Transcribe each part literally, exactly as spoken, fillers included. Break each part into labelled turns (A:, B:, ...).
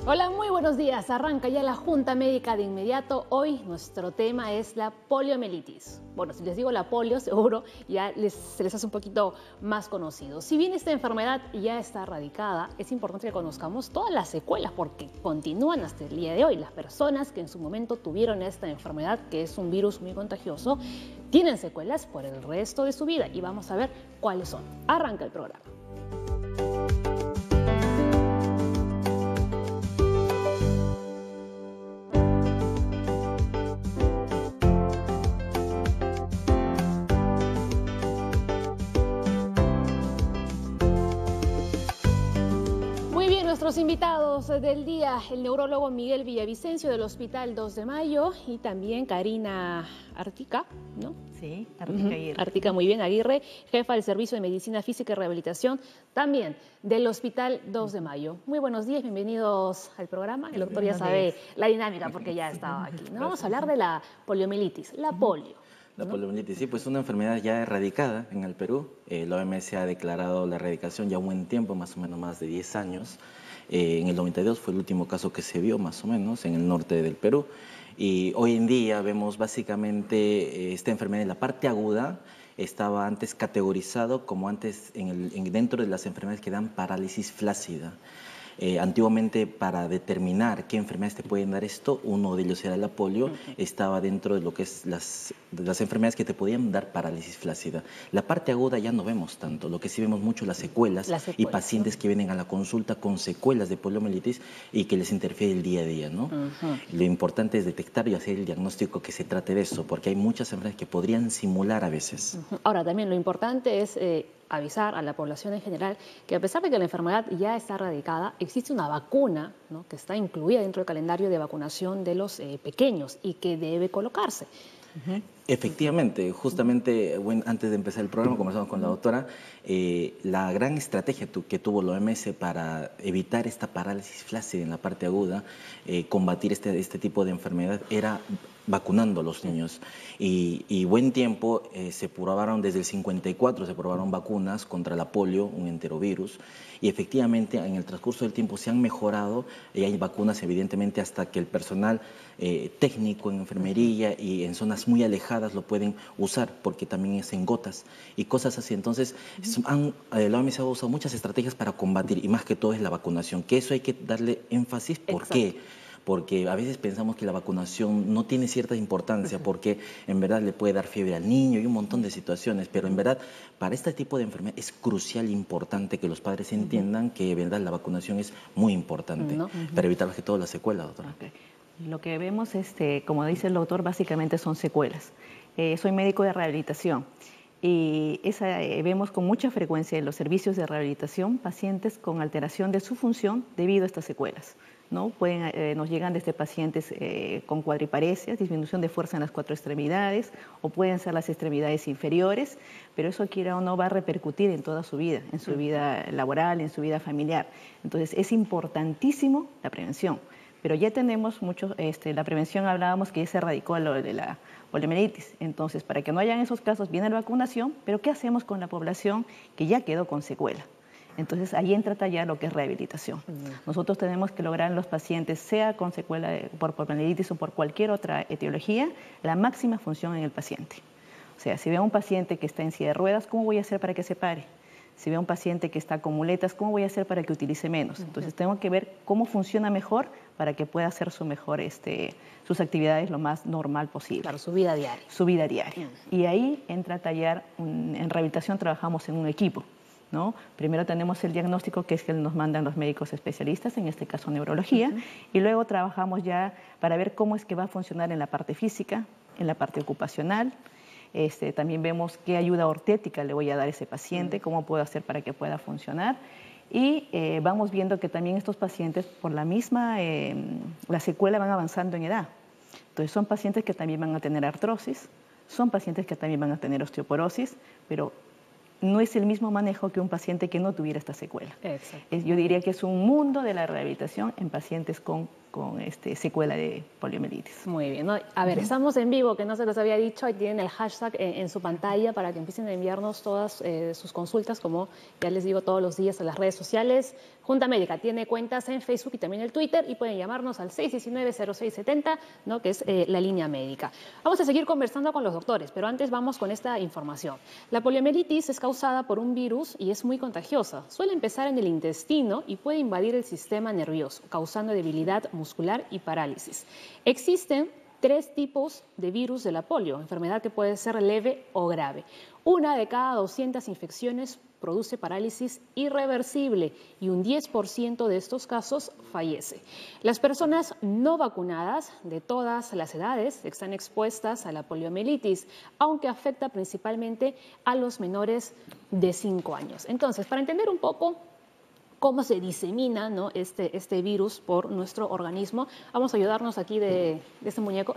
A: Hola, muy buenos días. Arranca ya la Junta Médica de inmediato. Hoy nuestro tema es la poliomielitis. Bueno, si les digo la polio, seguro ya les, se les hace un poquito más conocido. Si bien esta enfermedad ya está erradicada, es importante que conozcamos todas las secuelas porque continúan hasta el día de hoy. Las personas que en su momento tuvieron esta enfermedad, que es un virus muy contagioso, tienen secuelas por el resto de su vida y vamos a ver cuáles son. Arranca el programa. Nuestros invitados del día, el neurólogo Miguel Villavicencio del Hospital dos de mayo y también Karina Artica, ¿no?
B: Sí, Artica Aguirre.
A: Uh-huh. Artica, muy bien, Aguirre, jefa del Servicio de Medicina Física y Rehabilitación, también del Hospital dos de mayo. Muy buenos días, bienvenidos al programa. El doctor ya sabe la dinámica porque ya estaba aquí, ¿no? Vamos a hablar de la poliomielitis, la polio.
C: La poliomielitis, sí, pues una enfermedad ya erradicada en el Perú. Eh, la O M S ha declarado la erradicación ya un buen tiempo, más o menos más de diez años. Eh, en el noventa y dos fue el último caso que se vio, más o menos, en el norte del Perú. Y hoy en día vemos básicamente eh, esta enfermedad en la parte aguda. Estaba antes categorizado como antes en el, en, dentro de las enfermedades que dan parálisis flácida. Eh, antiguamente, para determinar qué enfermedades te pueden dar esto, uno de ellos era la polio, uh-huh. estaba dentro de lo que es las, de las enfermedades que te podían dar parálisis flácida. La parte aguda ya no vemos tanto, lo que sí vemos mucho las secuelas, las secuelas y pacientes, ¿no?, que vienen a la consulta con secuelas de poliomielitis y que les interfiere el día a día, ¿no? Uh-huh. Lo importante es detectar y hacer el diagnóstico que se trate de eso, porque hay muchas enfermedades que podrían simular a veces.
A: Uh-huh. Ahora, también lo importante es eh, avisar a la población en general que a pesar de que la enfermedad ya está erradicada, existe una vacuna, ¿no?, que está incluida dentro del calendario de vacunación de los eh, pequeños y que debe colocarse.
C: Uh-huh. Efectivamente, justamente bueno, antes de empezar el programa conversamos con la doctora, eh, la gran estrategia tu, que tuvo la O M S para evitar esta parálisis flácida en la parte aguda, eh, combatir este, este tipo de enfermedad, era vacunando a los niños. Y, y buen tiempo eh, se probaron, desde el cincuenta y cuatro se probaron vacunas contra la polio, un enterovirus, y efectivamente en el transcurso del tiempo se han mejorado y hay vacunas evidentemente hasta que el personal eh, técnico en enfermería y en zonas muy alejadas lo pueden usar porque también es en gotas y cosas así. Entonces, han, la O M S ha usado muchas estrategias para combatir y más que todo es la vacunación, que eso hay que darle énfasis. ¿Por Exacto. qué? Porque a veces pensamos que la vacunación no tiene cierta importancia porque en verdad le puede dar fiebre al niño y un montón de situaciones, pero en verdad para este tipo de enfermedad es crucial e importante que los padres entiendan que en verdad la vacunación es muy importante no. para evitar que todo la secuela, doctora.
B: Okay. Lo que vemos, este, como dice el doctor, básicamente son secuelas. Eh, soy médico de rehabilitación y esa, eh, vemos con mucha frecuencia en los servicios de rehabilitación pacientes con alteración de su función debido a estas secuelas. ¿No? Pueden, eh, nos llegan desde pacientes eh, con cuadriparesias, disminución de fuerza en las cuatro extremidades, o pueden ser las extremidades inferiores, pero eso quiera o no va a repercutir en toda su vida, en su vida laboral, en su vida familiar. Entonces es importantísimo la prevención, pero ya tenemos mucho, este, la prevención hablábamos que ya se erradicó lo de la poliomielitis. Entonces, para que no hayan esos casos viene la vacunación, pero ¿qué hacemos con la población que ya quedó con secuela? Entonces, ahí entra ya lo que es rehabilitación. Nosotros tenemos que lograr en los pacientes, sea con secuela de, por poliomielitis o por cualquier otra etiología, la máxima función en el paciente. O sea, si veo a un paciente que está en silla de ruedas, ¿cómo voy a hacer para que se pare? Si veo a un paciente que está con muletas, ¿cómo voy a hacer para que utilice menos? Entonces, tengo que ver cómo funciona mejor para que pueda hacer su mejor, este, sus actividades lo más normal posible.
A: Claro, su vida diaria.
B: Su vida diaria. Uh-huh. Y ahí entra a tallar, un, en rehabilitación trabajamos en un equipo. ¿No? Primero tenemos el diagnóstico, que es que nos mandan los médicos especialistas, en este caso neurología, uh-huh. y luego trabajamos ya para ver cómo es que va a funcionar en la parte física, en la parte ocupacional. Este, también vemos qué ayuda ortética le voy a dar a ese paciente, uh-huh. cómo puedo hacer para que pueda funcionar. Y eh, vamos viendo que también estos pacientes, por la misma, eh, la secuela van avanzando en edad. Entonces son pacientes que también van a tener artrosis, son pacientes que también van a tener osteoporosis, pero no es el mismo manejo que un paciente que no tuviera esta secuela.
A: Exacto.
B: Yo diría que es un mundo de la rehabilitación en pacientes con, con este, secuela de poliomielitis.
A: Muy bien, ¿no? A ver, uh-huh. estamos en vivo, que no se los había dicho, ahí tienen el hashtag en, en su pantalla para que empiecen a enviarnos todas eh, sus consultas, como ya les digo todos los días, a las redes sociales. Junta Médica tiene cuentas en Facebook y también en el Twitter, y pueden llamarnos al seis uno nueve, cero seis siete cero, ¿no? Que es eh, la línea médica. Vamos a seguir conversando con los doctores, pero antes vamos con esta información. La poliomielitis es causada por un virus y es muy contagiosa. Suele empezar en el intestino y puede invadir el sistema nervioso, causando debilidad muscular y parálisis. Existen tres tipos de virus de la polio, enfermedad que puede ser leve o grave. Una de cada doscientas infecciones produce parálisis irreversible y un diez por ciento de estos casos fallece. Las personas no vacunadas de todas las edades están expuestas a la poliomielitis, aunque afecta principalmente a los menores de cinco años. Entonces, para entender un poco cómo se disemina, ¿no? este, este virus por nuestro organismo, vamos a ayudarnos aquí de, de este muñeco.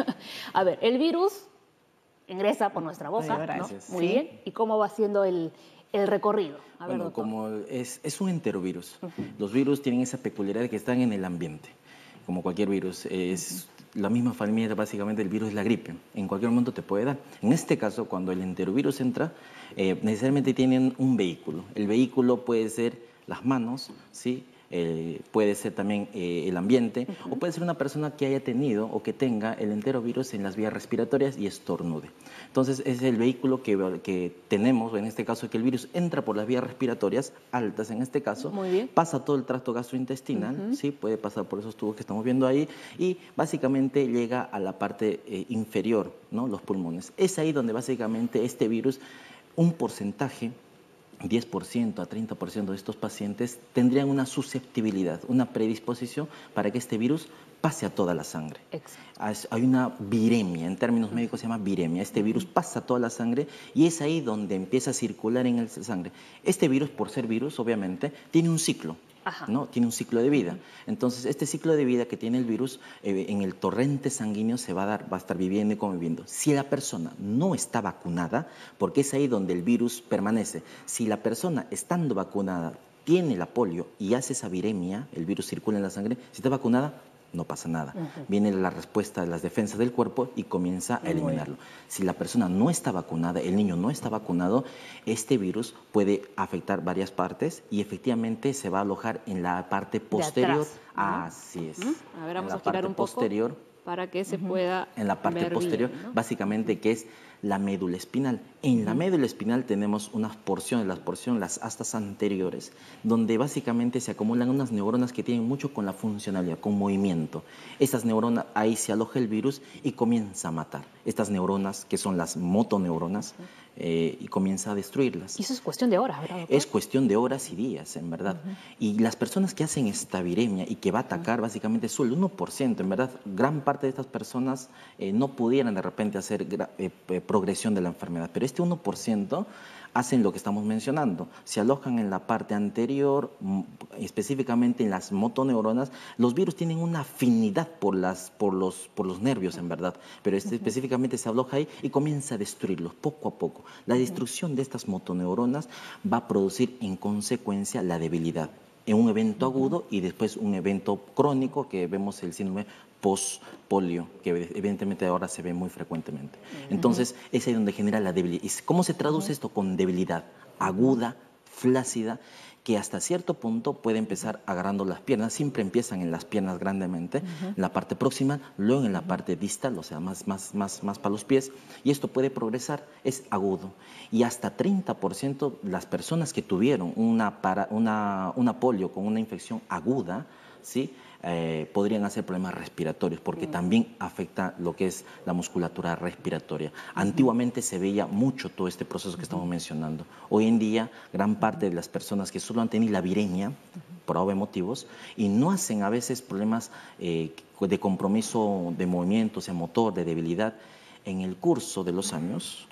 A: A ver, el virus ingresa por nuestra boca, ¿no? Muy
B: sí.
A: bien. ¿Y cómo va haciendo el, el recorrido? A ver,
C: bueno,
A: doctor.
C: como es, es un enterovirus. Uh-huh. Los virus tienen esa peculiaridad de que están en el ambiente, como cualquier virus. Es uh-huh. la misma familia, básicamente, el virus es la gripe. En cualquier momento te puede dar. En este caso, cuando el enterovirus entra, eh, necesariamente tienen un vehículo. El vehículo puede ser las manos, ¿sí? Eh, puede ser también eh, el ambiente, uh-huh. o puede ser una persona que haya tenido o que tenga el enterovirus en las vías respiratorias y estornude. Entonces, es el vehículo que, que tenemos, en este caso, que el virus entra por las vías respiratorias altas, en este caso,
A: Muy bien.
C: pasa todo el tracto gastrointestinal, uh-huh. ¿sí? Puede pasar por esos tubos que estamos viendo ahí, y básicamente llega a la parte eh, inferior, ¿no? Los pulmones. Es ahí donde básicamente este virus, un porcentaje, diez por ciento a treinta por ciento de estos pacientes tendrían una susceptibilidad, una predisposición para que este virus pase a toda la sangre. Exacto. Hay una viremia, en términos médicos se llama viremia. Este virus pasa a toda la sangre y es ahí donde empieza a circular en la sangre. Este virus, por ser virus, obviamente, tiene un ciclo. Ajá. ¿No? Tiene un ciclo de vida. Entonces, este ciclo de vida que tiene el virus eh, en el torrente sanguíneo se va a dar, va a estar viviendo y conviviendo. Si la persona no está vacunada, porque es ahí donde el virus permanece, si la persona estando vacunada tiene la polio y hace esa viremia, el virus circula en la sangre, si está vacunada, no pasa nada. Uh-huh. Viene la respuesta de las defensas del cuerpo y comienza a eliminarlo. Si la persona no está vacunada, el niño no está vacunado, este virus puede afectar varias partes y efectivamente se va a alojar en la parte posterior.
A: Atrás, ¿no?
C: Así es.
A: Uh-huh. A ver, vamos
C: en la
A: a girar
C: parte
A: un poco
C: posterior,
A: para que se uh-huh. pueda
C: en la parte
A: ver
C: posterior,
A: bien, ¿no?
C: básicamente, que es la médula espinal. En uh-huh. la médula espinal tenemos unas porciones, las porciones, las astas anteriores, donde básicamente se acumulan unas neuronas que tienen mucho con la funcionalidad, con movimiento. Estas neuronas, ahí se aloja el virus y comienza a matar. Estas neuronas, que son las motoneuronas, uh-huh. eh, y comienza a destruirlas.
A: Y eso es cuestión de horas, ¿verdad, doctor?
C: Es cuestión de horas y días, en verdad. Uh-huh. Y las personas que hacen esta viremia y que va a atacar, uh-huh. básicamente, solo el uno por ciento, en verdad, gran parte de estas personas eh, no pudieran de repente hacer eh, progresión de la enfermedad, pero este uno por ciento hacen lo que estamos mencionando, se alojan en la parte anterior, específicamente en las motoneuronas. Los virus tienen una afinidad por, las, por, los, por los nervios, en verdad, pero este uh-huh. específicamente se aloja ahí y comienza a destruirlos poco a poco. La destrucción uh-huh. de estas motoneuronas va a producir en consecuencia la debilidad en un evento uh-huh. agudo y después un evento crónico, que vemos el síndrome post-polio, que evidentemente ahora se ve muy frecuentemente. Uh-huh. Entonces, es ahí donde genera la debilidad. ¿Y cómo se traduce uh-huh. esto? Con debilidad aguda, flácida, que hasta cierto punto puede empezar agarrando las piernas. Siempre empiezan en las piernas grandemente, uh-huh. en la parte próxima, luego en la parte distal, o sea, más, más, más, más para los pies, y esto puede progresar, es agudo. Y hasta treinta por ciento las personas que tuvieron una, para, una, una polio con una infección aguda, ¿sí? Eh, podrían hacer problemas respiratorios, porque uh-huh. también afecta lo que es la musculatura respiratoria. Uh-huh. Antiguamente se veía mucho todo este proceso que uh-huh. estamos mencionando. Hoy en día, gran parte de las personas que solo han tenido la viremia, uh-huh. por obvios motivos, y no hacen a veces problemas eh, de compromiso de movimiento, o sea, motor, de debilidad, en el curso de los años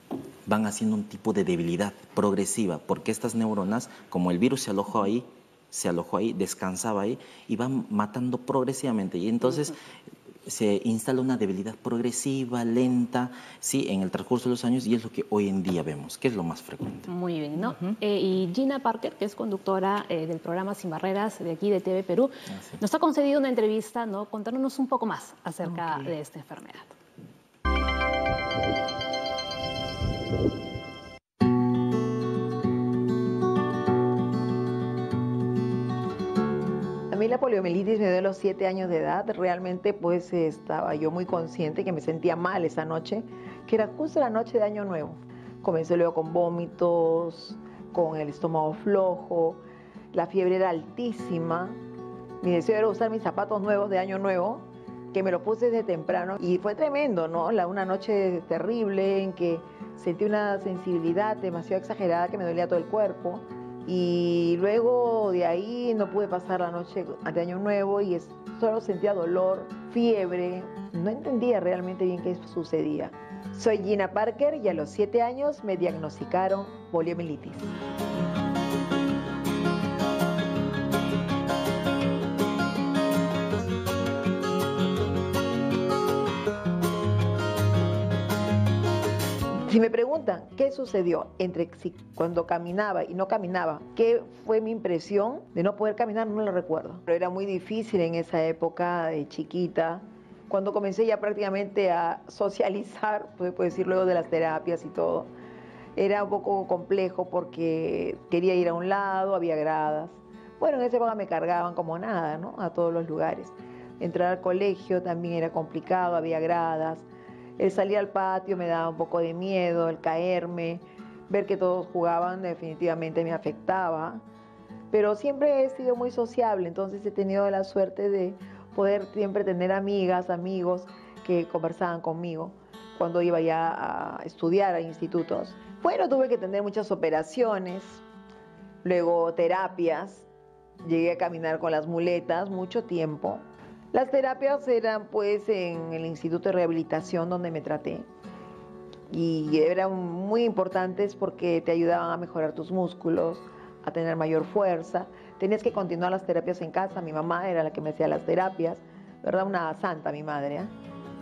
C: van haciendo un tipo de debilidad progresiva, porque estas neuronas, como el virus se alojó ahí, se alojó ahí, descansaba ahí y va matando progresivamente. Y entonces, uh-huh. se instala una debilidad progresiva, lenta, sí, en el transcurso de los años, y es lo que hoy en día vemos, que es lo más frecuente.
A: Muy bien, ¿no? Uh-huh. eh, y Gina Parker, que es conductora eh, del programa Sin Barreras de aquí de T V Perú, ah, sí. nos ha concedido una entrevista, ¿no? Contándonos un poco más acerca okay. de esta enfermedad.
D: A mí la poliomielitis me dio a los siete años de edad. Realmente pues estaba yo muy consciente que me sentía mal esa noche, que era justo la noche de Año Nuevo. Comencé luego con vómitos, con el estómago flojo, la fiebre era altísima. Mi deseo era usar mis zapatos nuevos de Año Nuevo, que me los puse desde temprano y fue tremendo, ¿no? La, una noche terrible en que sentí una sensibilidad demasiado exagerada que me dolía todo el cuerpo. Y luego de ahí no pude pasar la noche de Año Nuevo y es, solo sentía dolor, fiebre. No entendía realmente bien qué sucedía. Soy Gina Parker y a los siete años me diagnosticaron poliomielitis. Si me preguntan qué sucedió entre si cuando caminaba y no caminaba, qué fue mi impresión de no poder caminar, no lo recuerdo. Pero era muy difícil en esa época de chiquita. Cuando comencé ya prácticamente a socializar, puedo decir luego de las terapias y todo, era un poco complejo porque quería ir a un lado, había gradas. Bueno, en esa época me cargaban como nada, ¿no? A todos los lugares. Entrar al colegio también era complicado, había gradas. El salir al patio me daba un poco de miedo, el caerme, ver que todos jugaban definitivamente me afectaba. Pero siempre he sido muy sociable, entonces he tenido la suerte de poder siempre tener amigas, amigos que conversaban conmigo cuando iba ya a estudiar a institutos. Bueno, tuve que tener muchas operaciones, luego terapias, llegué a caminar con las muletas mucho tiempo. Las terapias eran pues en el Instituto de Rehabilitación donde me traté y eran muy importantes porque te ayudaban a mejorar tus músculos, a tener mayor fuerza. Tenías que continuar las terapias en casa, mi mamá era la que me hacía las terapias, ¿verdad? Una santa mi madre, ¿eh?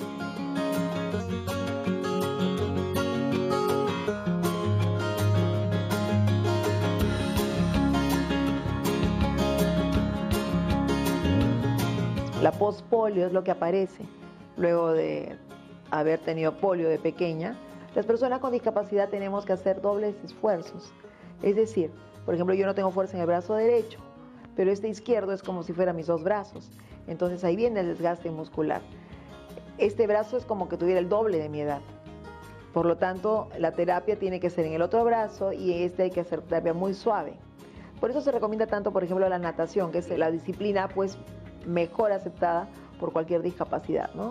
D: La post-polio es lo que aparece luego de haber tenido polio de pequeña. Las personas con discapacidad tenemos que hacer dobles esfuerzos. Es decir, por ejemplo, yo no tengo fuerza en el brazo derecho, pero este izquierdo es como si fueran mis dos brazos. Entonces ahí viene el desgaste muscular. Este brazo es como que tuviera el doble de mi edad. Por lo tanto, la terapia tiene que ser en el otro brazo y este hay que hacer terapia muy suave. Por eso se recomienda tanto, por ejemplo, la natación, que es la disciplina pues mejor aceptada por cualquier discapacidad, ¿no?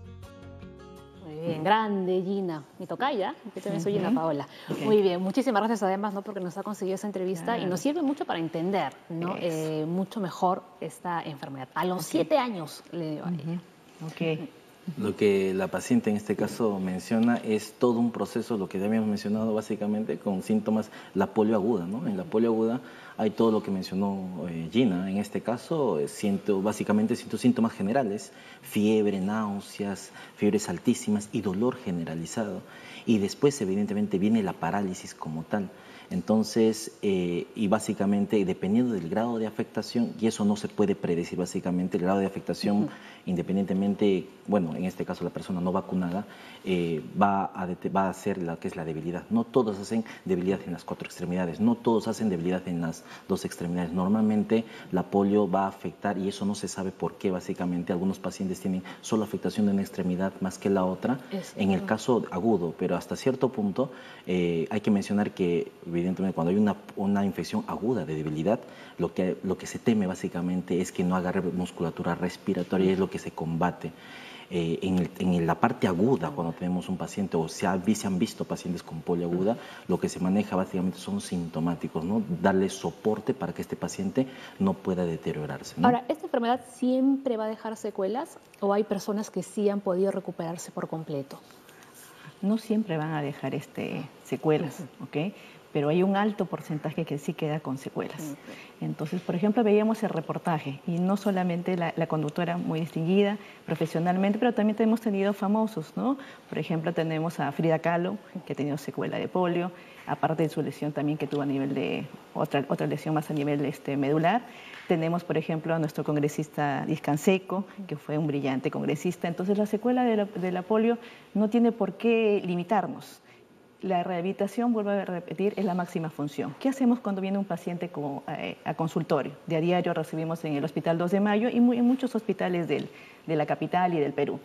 A: Muy bien, grande Gina. Mi tocaya, yo también soy Gina Paola. Okay. Muy bien, muchísimas gracias además, ¿no? Porque nos ha conseguido esa entrevista claro. y nos sirve mucho para entender, ¿no? Eh, mucho mejor esta enfermedad. A los okay. siete años le dio a ella.
B: Uh-huh. Okay.
C: Lo que la paciente en este caso menciona es todo un proceso, lo que ya habíamos mencionado básicamente, con síntomas, la polio aguda, ¿no? En la polio aguda hay todo lo que mencionó eh, Gina. En este caso, eh, siento, básicamente siento síntomas generales, fiebre, náuseas, fiebres altísimas y dolor generalizado. Y después, evidentemente, viene la parálisis como tal. Entonces, eh, y básicamente, dependiendo del grado de afectación, y eso no se puede predecir básicamente, el grado de afectación, uh-huh. independientemente, bueno, en este caso la persona no vacunada, eh, va, a va a hacer la que es la debilidad. No todos hacen debilidad en las cuatro extremidades, no todos hacen debilidad en las dos extremidades. Normalmente la polio va a afectar, y eso no se sabe por qué, básicamente, algunos pacientes tienen solo afectación de una extremidad más que la otra, es en el caso agudo, pero hasta cierto punto eh, hay que mencionar que evidentemente cuando hay una, una infección aguda de debilidad, lo que, lo que se teme básicamente es que no agarre musculatura respiratoria, es lo que se combate. Eh, en, el, en la parte aguda, cuando tenemos un paciente, o se, ha, se han visto pacientes con polio aguda, lo que se maneja básicamente son sintomáticos, ¿no? Darle soporte para que este paciente no pueda deteriorarse, ¿no?
A: Ahora, ¿esta enfermedad siempre va a dejar secuelas o hay personas que sí han podido recuperarse por completo?
B: No siempre van a dejar este, secuelas, ¿ok? pero hay un alto porcentaje que sí queda con secuelas. Entonces, por ejemplo, veíamos el reportaje y no solamente la, la conductora muy distinguida profesionalmente, pero también hemos tenido famosos, ¿no? Por ejemplo, tenemos a Frida Kahlo, que ha tenido secuela de polio, aparte de su lesión también que tuvo a nivel de, otra, otra lesión más a nivel este, medular. Tenemos, por ejemplo, a nuestro congresista Diez Canseco, que fue un brillante congresista. Entonces, la secuela de la, de la polio no tiene por qué limitarnos. La rehabilitación, vuelvo a repetir, es la máxima función. ¿Qué hacemos cuando viene un paciente con, eh, a consultorio? De a diario recibimos en el Hospital dos de mayo y muy, en muchos hospitales del, de la capital y del Perú.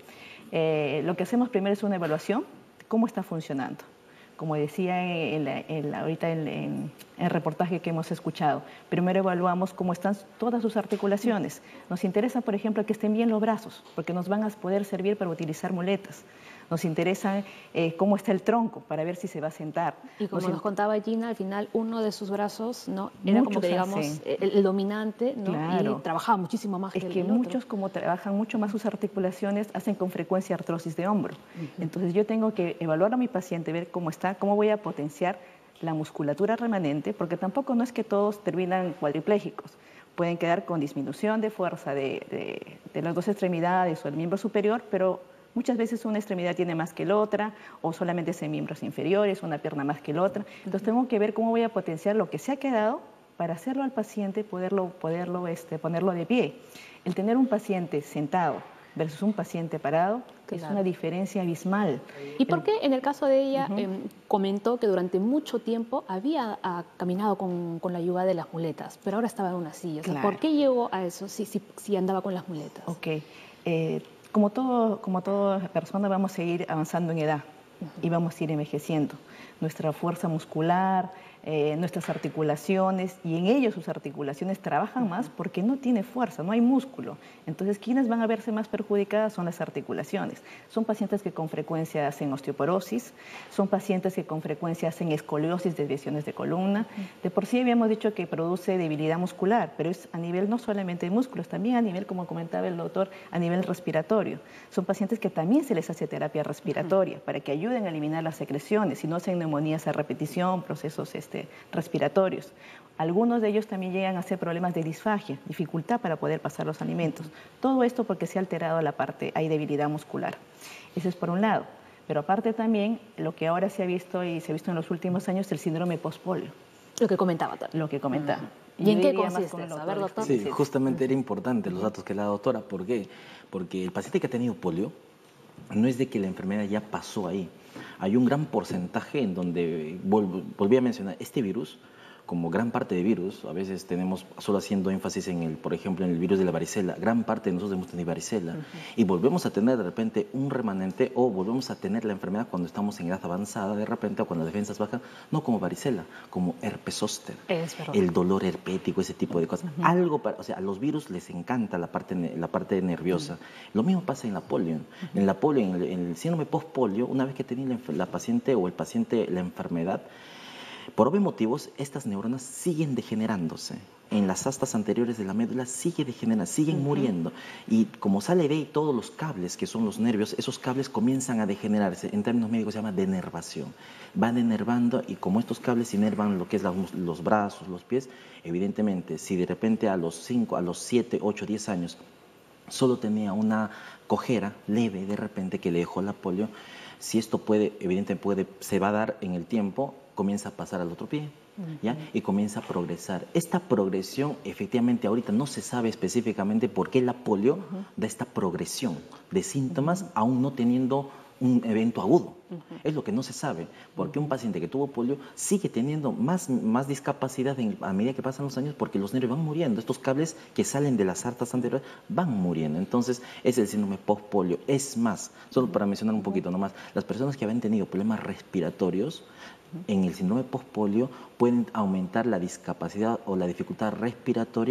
B: Eh, lo que hacemos primero es una evaluación de cómo está funcionando. Como decía en la, en la, ahorita en, en el reportaje que hemos escuchado, primero evaluamos cómo están todas sus articulaciones. Nos interesa, por ejemplo, que estén bien los brazos, porque nos van a poder servir para utilizar muletas. Nos interesa eh, cómo está el tronco, para ver si se va a sentar.
A: Y como nos,
B: nos
A: contaba Gina, al final uno de sus brazos, ¿no?, era como que, digamos, el, el dominante, ¿no?
B: Claro.
A: Y trabajaba muchísimo más
B: es
A: que el,
B: que
A: el otro.
B: muchos, como trabajan mucho más sus articulaciones, hacen con frecuencia artrosis de hombro. Uh-huh. Entonces yo tengo que evaluar a mi paciente, ver cómo está, cómo voy a potenciar la musculatura remanente, porque tampoco no es que todos terminan cuadriplégicos. Pueden quedar con disminución de fuerza de, de, de las dos extremidades o el miembro superior, pero muchas veces una extremidad tiene más que la otra, o solamente es en miembros inferiores, una pierna más que la otra. Entonces tengo que ver cómo voy a potenciar lo que se ha quedado para hacerlo al paciente, poderlo, poderlo este, ponerlo de pie. El tener un paciente sentado versus un paciente parado, claro, es una diferencia abismal.
A: ¿Y por qué en el caso de ella uh-huh. eh, comentó que durante mucho tiempo había ah, caminado con, con la ayuda de las muletas, pero ahora estaba en una silla? O sea, claro. ¿Por qué llegó a eso si, si, si andaba con las muletas?
B: Ok. Eh, Como, todo, como toda persona vamos a ir avanzando en edad uh-huh. y vamos a ir envejeciendo. Nuestra fuerza muscular, eh, nuestras articulaciones, y en ellos sus articulaciones trabajan uh-huh. más porque no tiene fuerza, no hay músculo. Entonces, quienes van a verse más perjudicadas son las articulaciones. Son pacientes que con frecuencia hacen osteoporosis, son pacientes que con frecuencia hacen escoliosis, desviaciones de columna. Uh-huh. De por sí habíamos dicho que produce debilidad muscular, pero es a nivel no solamente de músculos, también a nivel, como comentaba el doctor, a nivel respiratorio. Son pacientes que también se les hace terapia respiratoria uh-huh. para que ayuden a eliminar las secreciones y no hacen neumonías a repetición, procesos este, respiratorios. Algunos de ellos también llegan a hacer problemas de disfagia, dificultad para poder pasar los alimentos. Todo esto porque se ha alterado la parte, hay debilidad muscular. Eso es por un lado. Pero aparte también, lo que ahora se ha visto y se ha visto en los últimos años, el síndrome postpolio.
A: Lo que comentaba también.
B: Lo que comentaba.
A: ¿Y, ¿Y en qué consiste eso? A ver, doctor.
C: Sí, justamente era importante los datos que la doctora. ¿Por qué? Porque el paciente que ha tenido polio no es de que la enfermedad ya pasó ahí. Hay un gran porcentaje en donde, vol volví a mencionar, este virus, como gran parte de virus, a veces tenemos, solo haciendo énfasis en el, por ejemplo, en el virus de la varicela, gran parte de nosotros hemos tenido varicela, uh-huh. y volvemos a tener de repente un remanente, o volvemos a tener la enfermedad cuando estamos en edad avanzada, de repente, o cuando las defensas bajan, no como varicela, como herpes zóster, el dolor herpético, ese tipo de cosas. Uh-huh. Algo para, o sea, a los virus les encanta la parte, la parte nerviosa. Uh-huh. Lo mismo pasa en la polio. Uh-huh. En la polio, en el, en el síndrome postpolio, una vez que tiene la, la paciente o el paciente la enfermedad, por obvios motivos, estas neuronas siguen degenerándose. En las astas anteriores de la médula sigue degenerando, siguen uh-huh. muriendo. Y como sale de ahí todos los cables, que son los nervios, esos cables comienzan a degenerarse. En términos médicos se llama denervación. Va denervando, y como estos cables inervan lo que es la, los brazos, los pies, evidentemente, si de repente a los cinco, a los siete, ocho, diez años solo tenía una cojera leve de repente que le dejó la polio, si esto puede, evidentemente puede, se va a dar en el tiempo, comienza a pasar al otro pie, ¿ya? Y comienza a progresar. Esta progresión, efectivamente, ahorita no se sabe específicamente por qué la polio uh-huh. da esta progresión de síntomas, uh-huh. aún no teniendo un evento agudo. Uh-huh. Es lo que no se sabe, porque un paciente que tuvo polio sigue teniendo más, más discapacidad en, a medida que pasan los años, porque los nervios van muriendo. Estos cables que salen de las artas anteriores van muriendo. Entonces, es el síndrome postpolio. Es más, solo para mencionar un poquito nomás, las personas que habían tenido problemas respiratorios, en el síndrome postpolio pueden aumentar la discapacidad o la dificultad respiratoria en,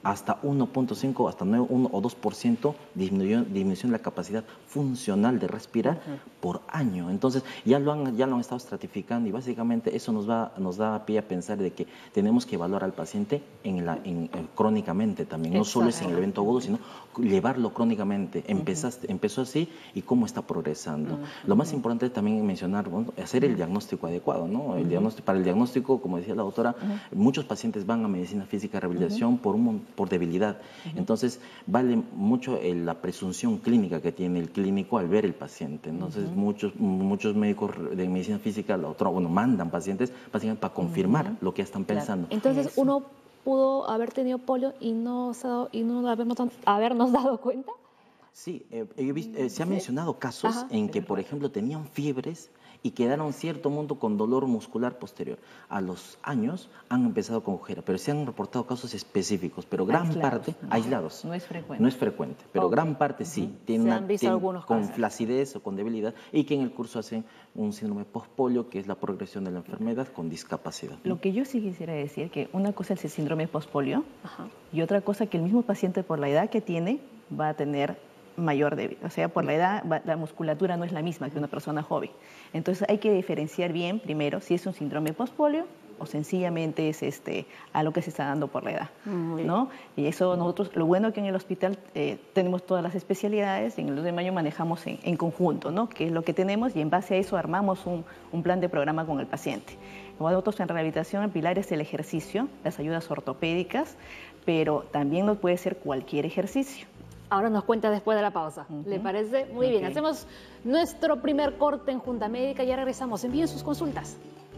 C: hasta uno punto cinco, hasta nueve, uno o dos por ciento disminución, disminución de la capacidad funcional de respirar uh-huh. por año. Entonces, ya lo, han, ya lo han estado estratificando y básicamente eso nos, va, nos da pie a pensar de que tenemos que evaluar al paciente en la, en, en, crónicamente también, no solo es en el evento agudo, sino llevarlo crónicamente. Empezaste, uh-huh. Empezó así y cómo está progresando. Uh-huh. Lo más importante es también mencionar, bueno, hacer el diagnóstico adecuado, ¿no? El uh-huh. diagnóstico, para el diagnóstico, como decía la doctora, uh-huh. muchos pacientes van a medicina física y rehabilitación uh-huh. por un por debilidad. Uh-huh. Entonces, vale mucho el, la presunción clínica que tiene el clínico al ver el paciente. Entonces, uh-huh. muchos, muchos médicos de medicina física, la otra, bueno, mandan pacientes básicamente para confirmar uh-huh. lo que están pensando.
A: Claro. Entonces, Eso. uno pudo haber tenido polio y no, y no habernos, habernos dado cuenta.
C: Sí, eh, he visto, eh, se han ¿Sí? mencionado casos Ajá. en que, por ejemplo, tenían fiebres y quedaron cierto monto con dolor muscular posterior. A los años han empezado con cojera, pero se han reportado casos específicos, pero gran aislados, parte, no, aislados.
B: No es frecuente.
C: No es frecuente, pero okay. gran parte sí, uh-huh. tiene una, tiene, con casos. flacidez o con debilidad, y que en el curso hacen un síndrome postpolio, que es la progresión de la enfermedad con discapacidad.
B: Lo que yo sí quisiera decir, que una cosa es el síndrome postpolio, uh-huh. y otra cosa que el mismo paciente, por la edad que tiene, va a tener mayor débil, o sea, por la edad la musculatura no es la misma que una persona joven. Entonces hay que diferenciar bien primero si es un síndrome postpolio o sencillamente es este, algo que se está dando por la edad, ¿no? Y eso nosotros, lo bueno que en el hospital eh, tenemos todas las especialidades y en el dos de mayo manejamos en, en conjunto, ¿no? Que es lo que tenemos y en base a eso armamos un, un plan de programa con el paciente. Nosotros en rehabilitación el pilar es el ejercicio, las ayudas ortopédicas, pero también no puede ser cualquier ejercicio.
A: Ahora nos cuenta después de la pausa. Uh-huh. ¿Le parece? Muy okay. bien. Hacemos nuestro primer corte en Junta Médica y ya regresamos. Envíen sus consultas.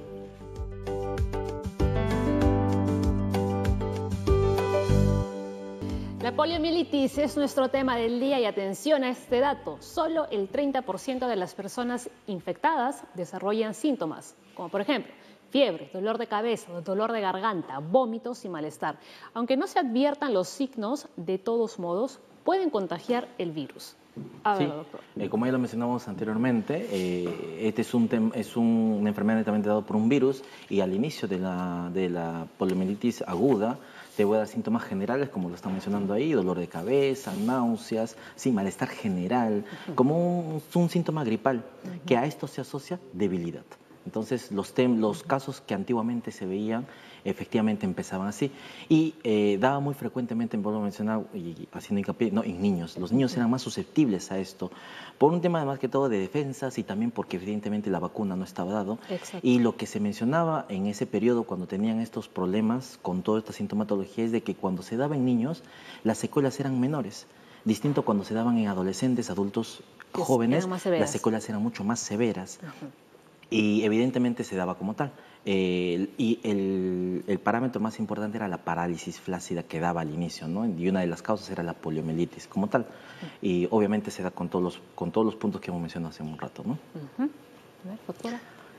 A: La poliomielitis es nuestro tema del día y atención a este dato. Solo el treinta por ciento de las personas infectadas desarrollan síntomas, como por ejemplo fiebre, dolor de cabeza, dolor de garganta, vómitos y malestar. Aunque no se adviertan los signos, de todos modos, pueden contagiar el virus. A ver,
C: sí,
A: doctor.
C: Eh, como ya lo mencionamos anteriormente, eh, este es, un tem es un, una enfermedad netamente dada por un virus y al inicio de la, de la poliomielitis aguda te voy a dar síntomas generales, como lo están mencionando ahí, dolor de cabeza, náuseas, sí, malestar general, uh-huh. como un, un síntoma gripal, uh-huh. que a esto se asocia debilidad. Entonces, los, tem los casos que antiguamente se veían, efectivamente empezaban así. Y eh, daba muy frecuentemente, vuelvo a mencionar, y haciendo hincapié, no, en niños. Los niños eran más susceptibles a esto, por un tema más que todo de defensas y también porque evidentemente la vacuna no estaba dado. Exacto. Y lo que se mencionaba en ese periodo, cuando tenían estos problemas con toda esta sintomatología, es de que cuando se daba en niños, las secuelas eran menores. Distinto cuando se daban en adolescentes, adultos pues jóvenes, las secuelas eran mucho más severas. Uh-huh. Y evidentemente se daba como tal. Eh, y el, el parámetro más importante era la parálisis flácida que daba al inicio, ¿no? Y una de las causas era la poliomielitis como tal. Y obviamente se da con todos los, con todos los puntos que hemos mencionado hace un rato, ¿no?
A: Uh-huh. A ver, doctora.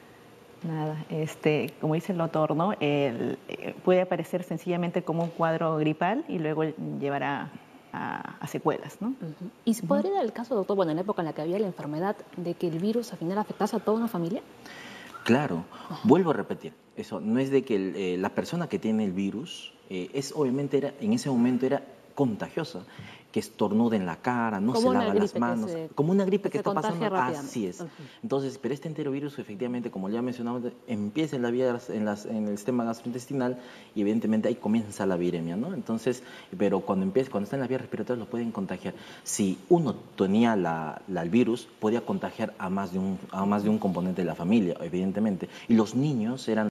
B: Nada, este, como dice el doctor, ¿no? El, eh, puede aparecer sencillamente como un cuadro gripal y luego llevará a, a secuelas, ¿no?
A: Uh-huh. ¿Y se podría uh-huh. dar el caso, doctor, bueno, en la época en la que había la enfermedad, de que el virus al final afectase a toda una familia?
C: Claro, uh-huh. vuelvo a repetir, eso no es de que el, eh, la persona que tiene el virus, eh, es obviamente era, en ese momento era contagiosa, que estornuda en la cara, no se lava las manos, se, como una gripe que, que está pasando, así es. Uh-huh. Entonces, pero este enterovirus efectivamente, como ya mencionamos, empieza en la vía, en, las, en el sistema gastrointestinal y evidentemente ahí comienza la viremia, ¿no? Entonces, pero cuando empieza, cuando está en la vía respiratoria lo pueden contagiar. Si uno tenía la, la, el virus, podía contagiar a más de un, a más de un componente de la familia, evidentemente. Y los niños eran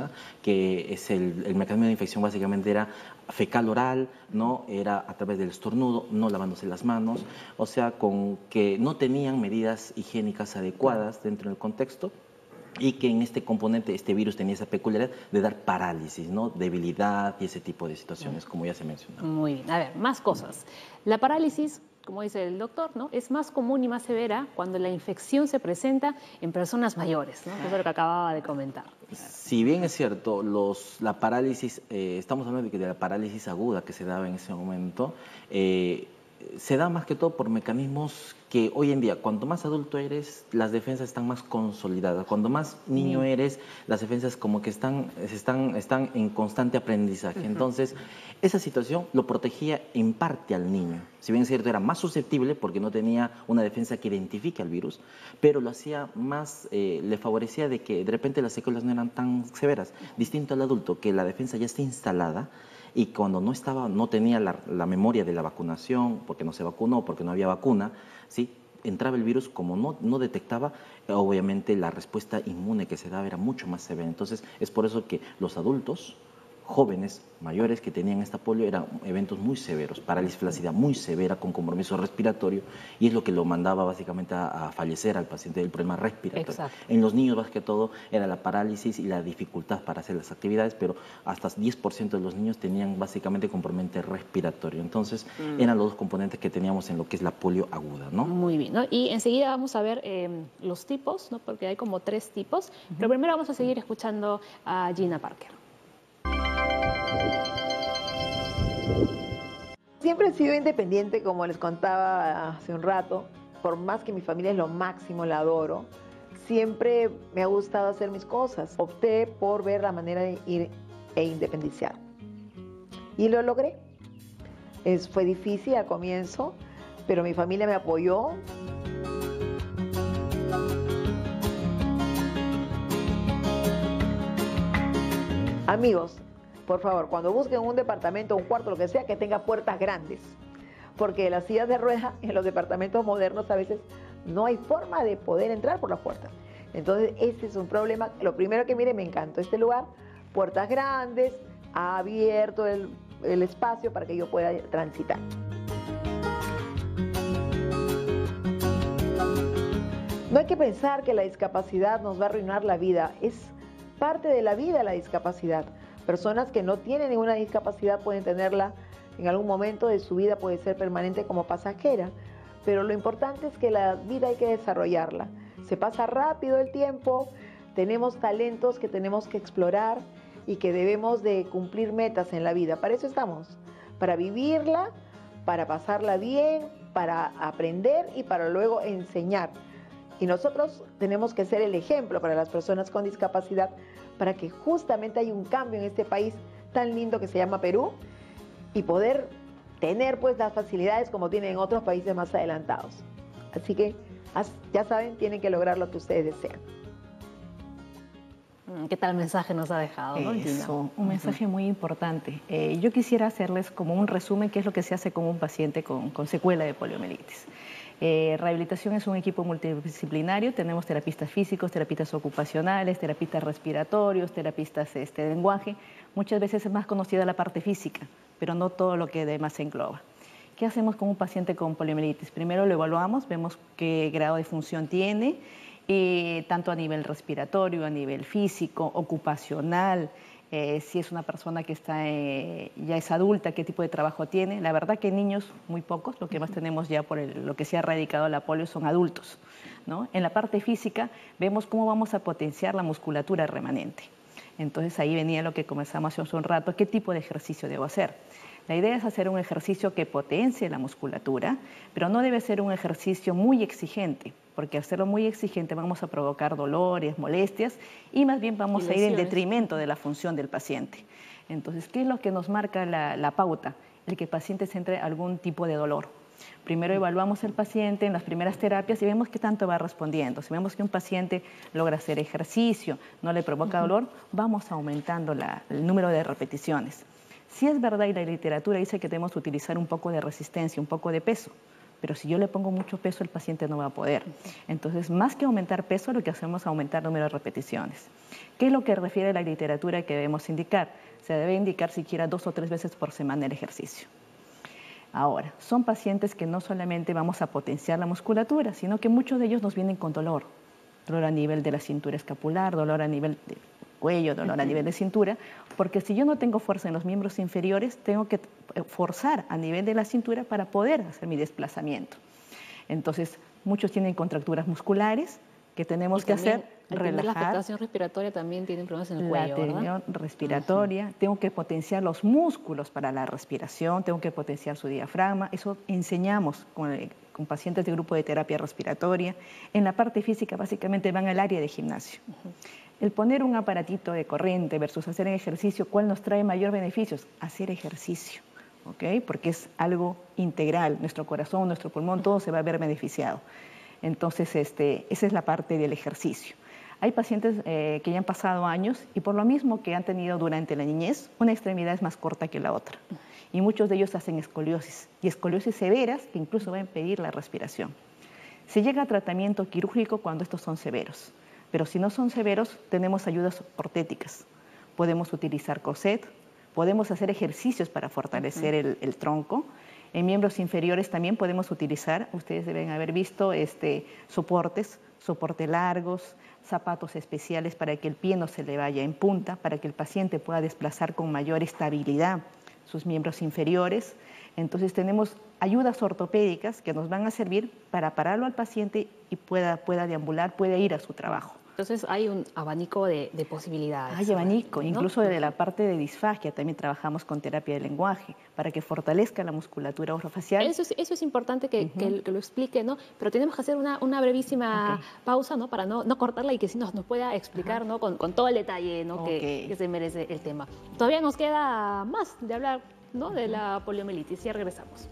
C: que es el, el mecanismo de infección básicamente era fecal oral, ¿no? Era a través del estornudo, no lavándose las manos, o sea, con que no tenían medidas higiénicas adecuadas dentro del contexto y que en este componente, este virus tenía esa peculiaridad de dar parálisis, ¿no? Debilidad y ese tipo de situaciones, como ya se mencionó.
A: Muy bien, a ver, más cosas. La parálisis, como dice el doctor, ¿no? Es más común y más severa cuando la infección se presenta en personas mayores, ¿no? Eso es lo que acababa de comentar.
C: Si bien es cierto, los, la parálisis, eh, estamos hablando de, que de la parálisis aguda que se daba en ese momento, eh, se da más que todo por mecanismos que hoy en día, cuanto más adulto eres, las defensas están más consolidadas. Cuando más niño mm. eres, las defensas como que están, están, están en constante aprendizaje. Uh-huh. Entonces, esa situación lo protegía en parte al niño. Si bien es cierto, era más susceptible porque no tenía una defensa que identifique al virus, pero lo hacía más, eh, le favorecía de que de repente las secuelas no eran tan severas. Distinto al adulto, que la defensa ya está instalada, y cuando no estaba, no tenía la, la memoria de la vacunación, porque no se vacunó, porque no había vacuna, ¿sí? Entraba el virus, como no, no detectaba, obviamente la respuesta inmune que se daba era mucho más severa. Entonces, es por eso que los adultos, jóvenes, mayores que tenían esta polio, eran eventos muy severos, parálisis flácida muy severa con compromiso respiratorio, y es lo que lo mandaba básicamente a, a fallecer al paciente del problema respiratorio. Exacto. En los niños, más que todo, era la parálisis y la dificultad para hacer las actividades, pero hasta diez por ciento de los niños tenían básicamente componente respiratorio. Entonces, mm. eran los dos componentes que teníamos en lo que es la polio aguda, ¿no?
A: Muy bien, ¿no? Y enseguida vamos a ver eh, los tipos, ¿no? Porque hay como tres tipos, uh-huh. pero primero vamos a seguir escuchando a Gina Parker.
D: Siempre he sido independiente, como les contaba hace un rato, por más que mi familia es lo máximo, la adoro, siempre me ha gustado hacer mis cosas. Opté por ver la manera de ir e independizar. Y lo logré. Es, fue difícil al comienzo, pero mi familia me apoyó. Amigos, por favor, cuando busquen un departamento, un cuarto, lo que sea, que tenga puertas grandes. Porque las sillas de ruedas en los departamentos modernos a veces no hay forma de poder entrar por las puertas. Entonces, ese es un problema. Lo primero que mire, me encantó este lugar, puertas grandes, ha abierto el, el espacio para que yo pueda transitar. No hay que pensar que la discapacidad nos va a arruinar la vida. Es parte de la vida la discapacidad. Personas que no tienen ninguna discapacidad pueden tenerla en algún momento de su vida, puede ser permanente como pasajera, pero lo importante es que la vida hay que desarrollarla. Se pasa rápido el tiempo, tenemos talentos que tenemos que explorar y que debemos de cumplir metas en la vida. Para eso estamos, para vivirla, para pasarla bien, para aprender y para luego enseñar. Y nosotros tenemos que ser el ejemplo para las personas con discapacidad, para que justamente haya un cambio en este país tan lindo que se llama Perú y poder tener pues las facilidades como tienen en otros países más adelantados. Así que ya saben, tienen que lograr lo que ustedes desean.
A: ¿Qué tal mensaje nos ha dejado, ¿no, Gina?
B: Eso, un mensaje muy importante. Eh, yo quisiera hacerles como un resumen qué es lo que se hace con un paciente con, con secuela de poliomielitis. Eh, rehabilitación es un equipo multidisciplinario, tenemos terapistas físicos, terapistas ocupacionales, terapistas respiratorios, terapistas este, de lenguaje. Muchas veces es más conocida la parte física, pero no todo lo que demás se engloba. ¿Qué hacemos con un paciente con poliomielitis? Primero lo evaluamos, vemos qué grado de función tiene, eh, tanto a nivel respiratorio, a nivel físico, ocupacional, Eh, si es una persona que está, eh, ya es adulta, qué tipo de trabajo tiene. La verdad que niños muy pocos, lo que más tenemos ya por el, lo que se ha erradicado la polio son adultos, ¿no? En la parte física vemos cómo vamos a potenciar la musculatura remanente. Entonces ahí venía lo que comenzamos hace un rato, qué tipo de ejercicio debo hacer. La idea es hacer un ejercicio que potencie la musculatura, pero no debe ser un ejercicio muy exigente, porque al hacerlo muy exigente vamos a provocar dolores, molestias y más bien vamos a ir en detrimento de la función del paciente. Entonces, ¿qué es lo que nos marca la, la pauta? El que el paciente centre algún tipo de dolor. Primero evaluamos al paciente en las primeras terapias y vemos qué tanto va respondiendo. Si vemos que un paciente logra hacer ejercicio, no le provoca uh-huh. dolor, vamos aumentando la, el número de repeticiones. Si es verdad y la literatura dice que debemos utilizar un poco de resistencia, un poco de peso, pero si yo le pongo mucho peso el paciente no va a poder. Entonces, más que aumentar peso, lo que hacemos es aumentar el número de repeticiones. ¿Qué es lo que refiere la literatura que debemos indicar? Se debe indicar siquiera dos o tres veces por semana el ejercicio. Ahora, son pacientes que no solamente vamos a potenciar la musculatura, sino que muchos de ellos nos vienen con dolor. Dolor a nivel de la cintura escapular, dolor a nivel de cuello, dolor a nivel de cintura, porque si yo no tengo fuerza en los miembros inferiores, tengo que forzar a nivel de la cintura para poder hacer mi desplazamiento. Entonces, muchos tienen contracturas musculares que tenemos que hacer
A: Al tener la
B: relajar.
A: afectación respiratoria también tienen problemas en el
B: La
A: cuello, ¿verdad?
B: tensión respiratoria, uh-huh. Tengo que potenciar los músculos para la respiración, tengo que potenciar su diafragma. Eso enseñamos con, con pacientes de grupo de terapia respiratoria. En la parte física básicamente van al área de gimnasio. Uh-huh. El poner un aparatito de corriente versus hacer ejercicio, ¿cuál nos trae mayor beneficios? Hacer ejercicio, ¿ok? Porque es algo integral, nuestro corazón, nuestro pulmón, todo se va a ver beneficiado. Entonces, este, esa es la parte del ejercicio. Hay pacientes eh, que ya han pasado años y por lo mismo que han tenido durante la niñez, una extremidad es más corta que la otra. Y muchos de ellos hacen escoliosis, y escoliosis severas que incluso van a impedir la respiración. Se llega a tratamiento quirúrgico cuando estos son severos, pero si no son severos, tenemos ayudas ortéticas. Podemos utilizar corset, podemos hacer ejercicios para fortalecer uh-huh. el, el tronco. En miembros inferiores también podemos utilizar, ustedes deben haber visto, este, soportes, soportes largos, zapatos especiales para que el pie no se le vaya en punta, para que el paciente pueda desplazar con mayor estabilidad sus miembros inferiores. Entonces tenemos ayudas ortopédicas que nos van a servir para pararlo al paciente y pueda, pueda deambular, pueda ir a su trabajo.
A: Entonces hay un abanico de, de posibilidades.
B: Hay abanico,
A: ¿no?
B: Incluso de la parte de disfagia también trabajamos con terapia de lenguaje para que fortalezca la musculatura orofacial.
A: Eso es, eso es importante que, uh-huh. que, que lo explique, ¿no? Pero tenemos que hacer una, una brevísima okay. pausa, ¿no? Para no, no cortarla y que sí nos, nos pueda explicar, uh-huh. ¿no? Con, con todo el detalle, ¿no? Okay. Que, que se merece el tema. Todavía nos queda más de hablar, ¿no? De la poliomielitis. Ya regresamos.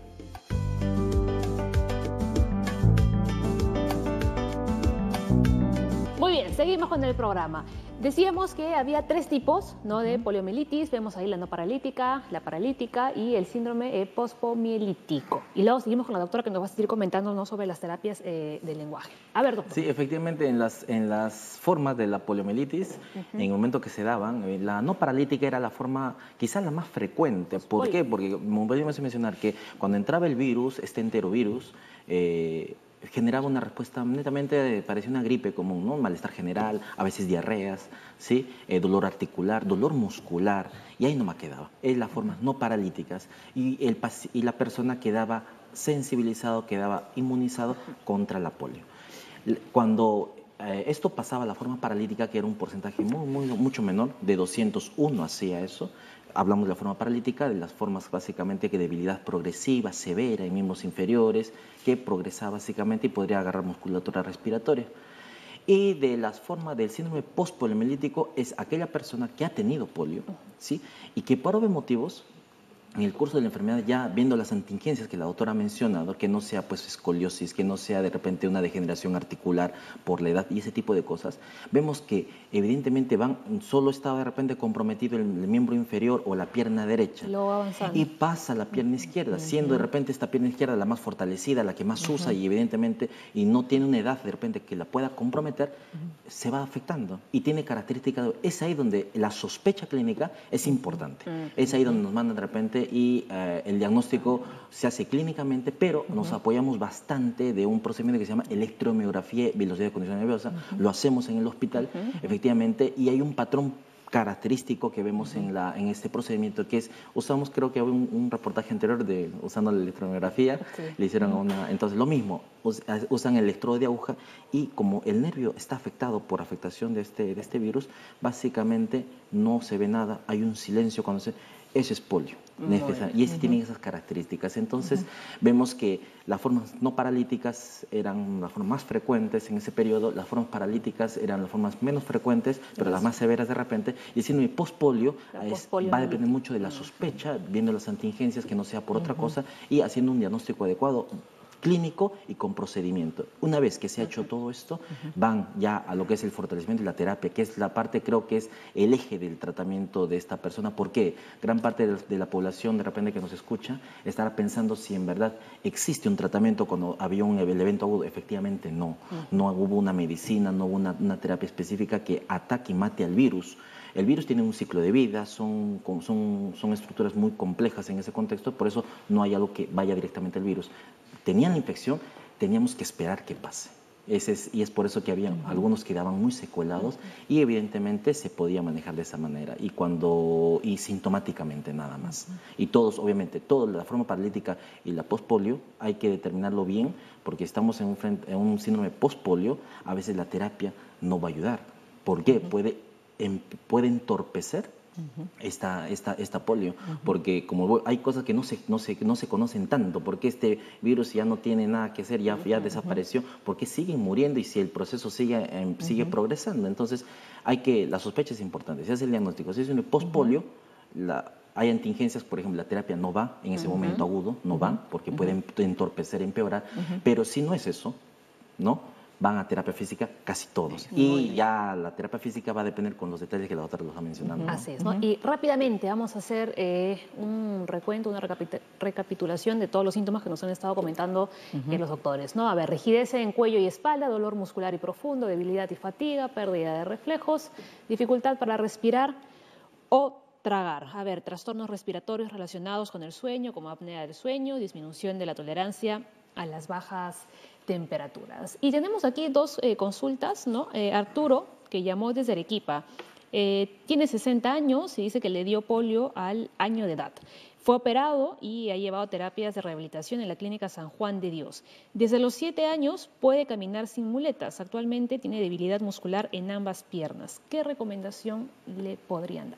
A: Muy bien, seguimos con el programa. Decíamos que había tres tipos, ¿no? de poliomielitis. Vemos ahí la no paralítica, la paralítica y el síndrome eh, pospomielítico. Y luego seguimos con la doctora que nos va a seguir comentando, ¿no? sobre las terapias eh, del lenguaje. A ver, doctor.
C: Sí, efectivamente, en las, en las formas de la poliomielitis, uh-huh. en el momento que se daban, la no paralítica era la forma quizás la más frecuente. ¿Por Oye. qué? Porque podemos mencionar que cuando entraba el virus, este enterovirus, eh, generaba una respuesta netamente, parecía una gripe común, ¿no? Malestar general, a veces diarreas, ¿sí? Eh, dolor articular, dolor muscular, y ahí no me quedaba. Es las formas no paralíticas y, el, y la persona quedaba sensibilizado, quedaba inmunizado contra la polio. Cuando eh, esto pasaba a la forma paralítica, que era un porcentaje muy, muy, mucho menor, de doscientos uno hacía eso. Hablamos de la forma paralítica, de las formas básicamente que debilidad progresiva, severa en miembros inferiores, que progresaba básicamente y podría agarrar musculatura respiratoria. Y de las formas del síndrome postpoliomielítico es aquella persona que ha tenido polio, ¿sí? Y que por obvios motivos, en el curso de la enfermedad, ya viendo las contingencias que la doctora ha mencionado, que no sea pues escoliosis, que no sea de repente una degeneración articular por la edad y ese tipo de cosas, vemos que evidentemente van, solo está de repente comprometido el, el miembro inferior o la pierna derecha y pasa la pierna izquierda, siendo de repente esta pierna izquierda la más fortalecida, la que más uh-huh. usa y evidentemente y no tiene una edad de repente que la pueda comprometer, uh-huh. se va afectando y tiene características. Es ahí donde la sospecha clínica es importante, uh-huh. es ahí donde nos mandan de repente y uh, el diagnóstico se hace clínicamente, pero uh-huh. nos apoyamos bastante de un procedimiento que se llama electromiografía velocidad de condición nerviosa. Uh-huh. Lo hacemos en el hospital, uh-huh. efectivamente, y hay un patrón característico que vemos uh-huh. en, la, en este procedimiento, que es, usamos, creo que un, un reportaje anterior de usando la electromiografía, sí. le hicieron uh-huh. una, entonces lo mismo, usan el electrodo de aguja y como el nervio está afectado por afectación de este, de este virus, básicamente no se ve nada, hay un silencio cuando se... Ese es polio, y ese uh-huh. tiene esas características. Entonces, uh-huh. vemos que las formas no paralíticas eran las formas más frecuentes en ese periodo, las formas paralíticas eran las formas menos frecuentes, pero uh-huh. las más severas de repente. Y el síndrome postpolio va a depender mucho de la sospecha, viendo las contingencias, que no sea por uh-huh. otra cosa, y haciendo un diagnóstico adecuado, clínico y con procedimiento. Una vez que se ha hecho todo esto, uh-huh. van ya a lo que es el fortalecimiento y la terapia, que es la parte, creo que es el eje del tratamiento de esta persona, porque gran parte de la, de la población de repente que nos escucha estará pensando si en verdad existe un tratamiento cuando había un el evento agudo. Efectivamente no, uh-huh. no hubo una medicina, no hubo una, una terapia específica que ataque y mate al virus. El virus tiene un ciclo de vida, son, son, son estructuras muy complejas en ese contexto, por eso no hay algo que vaya directamente al virus. Tenían la infección, teníamos que esperar que pase. Ese es, y es por eso que había uh-huh. algunos que quedaban muy secuelados uh-huh. y evidentemente se podía manejar de esa manera y cuando y sintomáticamente nada más. Uh-huh. Y todos, obviamente, toda la forma paralítica y la postpolio hay que determinarlo bien porque estamos en un, frente, en un síndrome postpolio, a veces la terapia no va a ayudar. ¿Por qué? Uh-huh. Puede, em, puede entorpecer Uh-huh. Esta, esta, esta polio, uh-huh. porque como hay cosas que no se, no, se, no se conocen tanto, porque este virus ya no tiene nada que hacer, ya, ya uh-huh. desapareció, porque siguen muriendo y si el proceso sigue, eh, uh-huh. sigue progresando. Entonces, hay que, la sospecha es importante, se hace el diagnóstico. Si es un postpolio, uh-huh. la, hay contingencias, por ejemplo, la terapia no va en ese uh-huh. momento agudo, no uh-huh. va, porque uh-huh. puede entorpecer, empeorar, uh-huh. pero si no es eso, ¿no? Van a terapia física casi todos. Muy y bien. Ya la terapia física va a depender con los detalles que la doctora los ha mencionado.
A: Uh-huh. Así es, ¿no? Uh-huh. Y rápidamente vamos a hacer eh, un recuento, una recapit- recapitulación de todos los síntomas que nos han estado comentando uh-huh. eh, los doctores, ¿no? A ver, rigidez en cuello y espalda, dolor muscular y profundo, debilidad y fatiga, pérdida de reflejos, dificultad para respirar o tragar. A ver, trastornos respiratorios relacionados con el sueño, como apnea del sueño, disminución de la tolerancia a las bajas temperaturas. Y tenemos aquí dos eh, consultas, ¿no? Eh, Arturo, que llamó desde Arequipa, eh, tiene sesenta años y dice que le dio polio al año de edad. Fue operado y ha llevado terapias de rehabilitación en la clínica San Juan de Dios. Desde los siete años puede caminar sin muletas. Actualmente tiene debilidad muscular en ambas piernas. ¿Qué recomendación le podrían dar?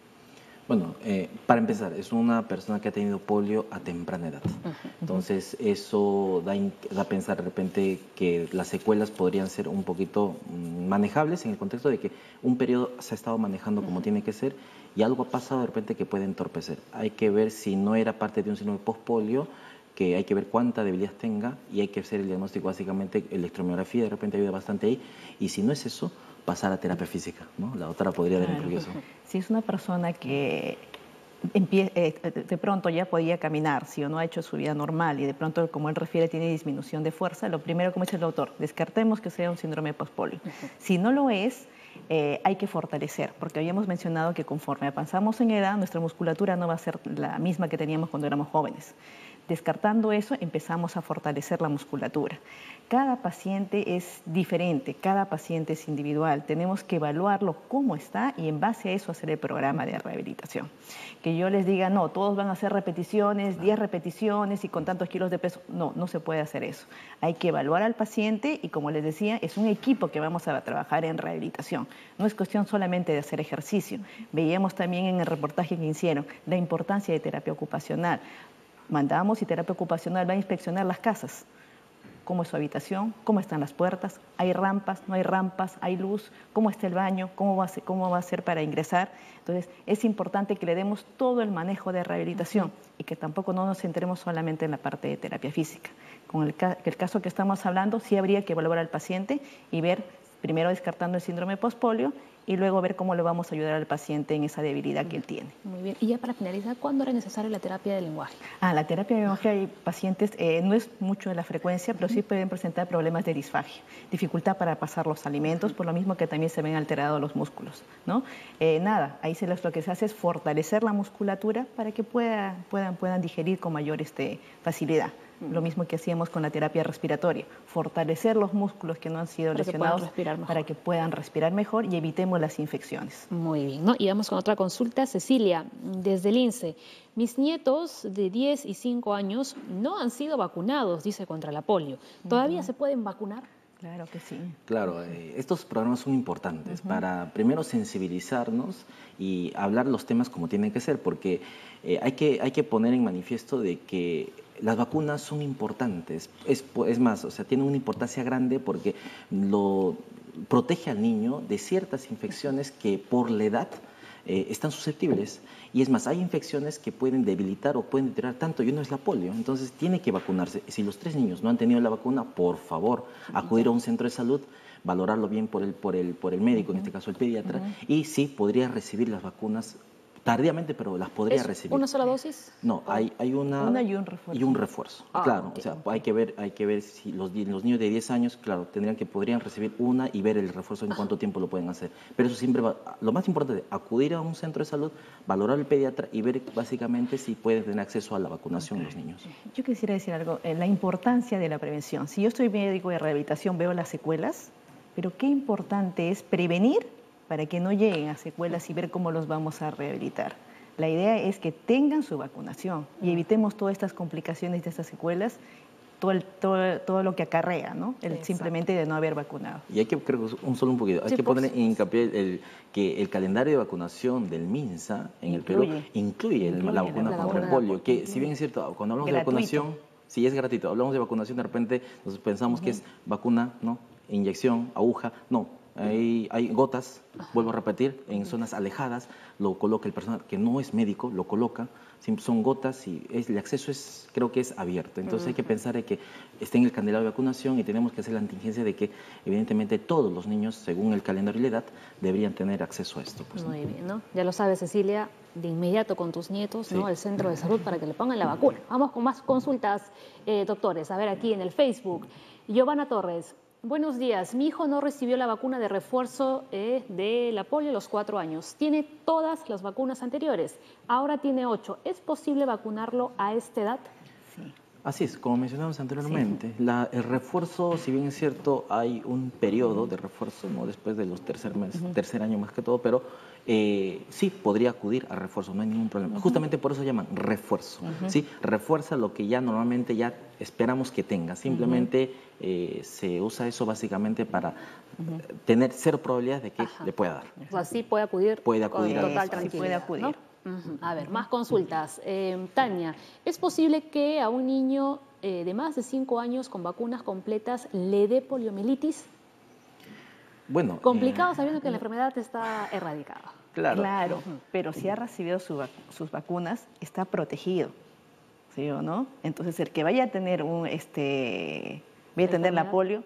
C: Bueno, eh, para empezar, es una persona que ha tenido polio a temprana edad. Uh-huh. Entonces, eso da, da a pensar de repente que las secuelas podrían ser un poquito manejables en el contexto de que un periodo se ha estado manejando como uh-huh. tiene que ser y algo ha pasado de repente que puede entorpecer. Hay que ver si no era parte de un síndrome postpolio, que hay que ver cuánta debilidad tenga y hay que hacer el diagnóstico, básicamente electromiografía de repente ayuda bastante ahí, y si no es eso, pasar a terapia física, ¿no? La doctora podría dar
B: claro.
C: un eso.
B: Si es una persona que empie- eh, de pronto ya podía caminar, si o no ha hecho su vida normal y de pronto, como él refiere, tiene disminución de fuerza, lo primero, como dice el doctor, descartemos que sea un síndrome postpolio. Uh-huh. Si no lo es, Eh, hay que fortalecer, porque habíamos mencionado que conforme avanzamos en edad, nuestra musculatura no va a ser la misma que teníamos cuando éramos jóvenes. Descartando eso, empezamos a fortalecer la musculatura. Cada paciente es diferente, cada paciente es individual. Tenemos que evaluarlo cómo está y en base a eso hacer el programa de rehabilitación. Que yo les diga, no, todos van a hacer repeticiones, diez repeticiones y con tantos kilos de peso. No, no se puede hacer eso. Hay que evaluar al paciente y, como les decía, es un equipo que vamos a trabajar en rehabilitación. No es cuestión solamente de hacer ejercicio. Veíamos también en el reportaje que hicieron la importancia de terapia ocupacional. Mandamos y terapia ocupacional va a inspeccionar las casas. ¿Cómo es su habitación? ¿Cómo están las puertas? ¿Hay rampas? ¿No hay rampas? ¿Hay luz? ¿Cómo está el baño? ¿Cómo va a ser, cómo va a ser para ingresar? Entonces, es importante que le demos todo el manejo de rehabilitación uh-huh. y que tampoco no nos centremos solamente en la parte de terapia física. Con el, ca- el caso que estamos hablando, sí habría que evaluar al paciente y ver, primero descartando el síndrome postpolio y luego ver cómo le vamos a ayudar al paciente en esa debilidad que él tiene.
A: Muy bien. Y ya para finalizar, ¿cuándo era necesaria la terapia del lenguaje?
B: Ah, la terapia del lenguaje, hay pacientes, eh, no es mucho de la frecuencia, pero sí pueden presentar problemas de disfagia, dificultad para pasar los alimentos, por lo mismo que también se ven alterados los músculos, ¿no? Eh, nada, ahí se les, lo que se hace es fortalecer la musculatura para que pueda, puedan, puedan digerir con mayor este, facilidad. Lo mismo que hacíamos con la terapia respiratoria, fortalecer los músculos que no han sido
A: para
B: lesionados
A: que
B: para que puedan respirar mejor y evitemos las infecciones.
A: Muy bien, ¿no? Y vamos con otra consulta. Cecilia, desde el INSE. Mis nietos de diez y cinco años no han sido vacunados, dice, contra la polio. ¿Todavía uh-huh. se pueden vacunar?
B: Claro que sí.
C: Claro, eh, estos programas son importantes uh-huh. para primero sensibilizarnos y hablar los temas como tienen que ser, porque eh, hay que, hay que poner en manifiesto de que las vacunas son importantes, es, es más, o sea, tienen una importancia grande porque lo protege al niño de ciertas infecciones que por la edad eh, están susceptibles. Y es más, hay infecciones que pueden debilitar o pueden deteriorar tanto, y uno es la polio, entonces tiene que vacunarse. Si los tres niños no han tenido la vacuna, por favor, acudir a un centro de salud, valorarlo bien por el, por el, por el médico, uh-huh. en este caso el pediatra, uh-huh. y sí, podría recibir las vacunas tardíamente, pero las podría
A: ¿Es
C: recibir.
A: una sola dosis?
C: No, hay, hay una,
B: Una y un refuerzo.
C: y un refuerzo.
A: Ah,
C: claro,
A: ok.
C: o sea, hay que ver, hay que ver si los, di- los niños de diez años, claro, tendrían que podrían recibir una y ver el refuerzo en cuánto tiempo lo pueden hacer. Pero eso siempre va, lo más importante es acudir a un centro de salud, valorar al pediatra y ver básicamente si pueden tener acceso a la vacunación los niños.
B: Yo quisiera decir algo, eh, la importancia de la prevención. Si yo soy médico de rehabilitación, veo las secuelas, pero qué importante es prevenir para que no lleguen a secuelas y ver cómo los vamos a rehabilitar. La idea es que tengan su vacunación y evitemos todas estas complicaciones de estas secuelas, todo, el- todo, todo lo que acarrea, ¿no? El
A: Exacto.
B: simplemente de no haber vacunado.
C: Y hay que, creo que un solo un poquito, hay
A: Sí,
C: que
A: por
C: poner
A: supuesto.
C: hincapié el, que el calendario de vacunación del MINSA en el Perú
B: Incluye.
C: incluye, el-
B: Incluye
C: la
B: la
C: vacuna
A: vacuna.
C: contra el polio, que si bien es cierto, cuando hablamos
B: Gratuito.
C: de vacunación, sí es gratuito, hablamos de vacunación, de repente nos pensamos que es vacuna, ¿no? Inyección, aguja, no. Hay, hay gotas, vuelvo a repetir, en zonas alejadas, lo coloca el personal que no es médico, lo coloca, siempre son gotas y es, el acceso es, creo que es abierto. Entonces hay que pensar en que esté en el calendario de vacunación y tenemos que hacer la contingencia de que evidentemente todos los niños, según el calendario y la edad, deberían tener acceso a esto. Pues, ¿no?
A: Muy bien, ¿no? Ya lo sabes, Cecilia, de inmediato con tus nietos,
C: Sí.
A: ¿no? Al centro de salud para que le pongan la vacuna. Vamos con más consultas, eh, doctores. A ver, aquí en el Facebook. Giovanna Torres. Buenos días. Mi hijo no recibió la vacuna de refuerzo eh, de la polio a los cuatro años. Tiene todas las vacunas anteriores. Ahora tiene ocho. ¿Es posible vacunarlo a esta edad?
C: Así es, como mencionamos anteriormente, la- el refuerzo, si bien es cierto, hay un periodo de refuerzo, ¿no? Después de los tercer mes, tercer año más que todo, pero eh, sí podría acudir a refuerzo, no hay ningún problema. Justamente por eso llaman refuerzo, ¿sí? Refuerza lo que ya normalmente ya esperamos que tenga, simplemente eh, se usa eso básicamente para eh, tener cero probabilidad de que
A: Ajá.
C: le pueda dar.
A: O sea, sí puede acudir
C: Puede acudir
A: con
C: a-
A: total
C: sí
A: tranquilidad.
B: puede acudir.
A: ¿no? Ujú. A ver, más consultas. Eh, Tania, ¿es posible que a un niño eh, de más de cinco años con vacunas completas le dé poliomielitis?
C: Bueno,
A: Complicado
C: eh,
A: sabiendo que la enfermedad está erradicada.
C: claro.
B: Claro, pero si ha recibido su vac- sus vacunas, está protegido, ¿sí o no? Entonces, el que vaya a tener un, este, vaya a tener la
A: enfermedad.
B: polio,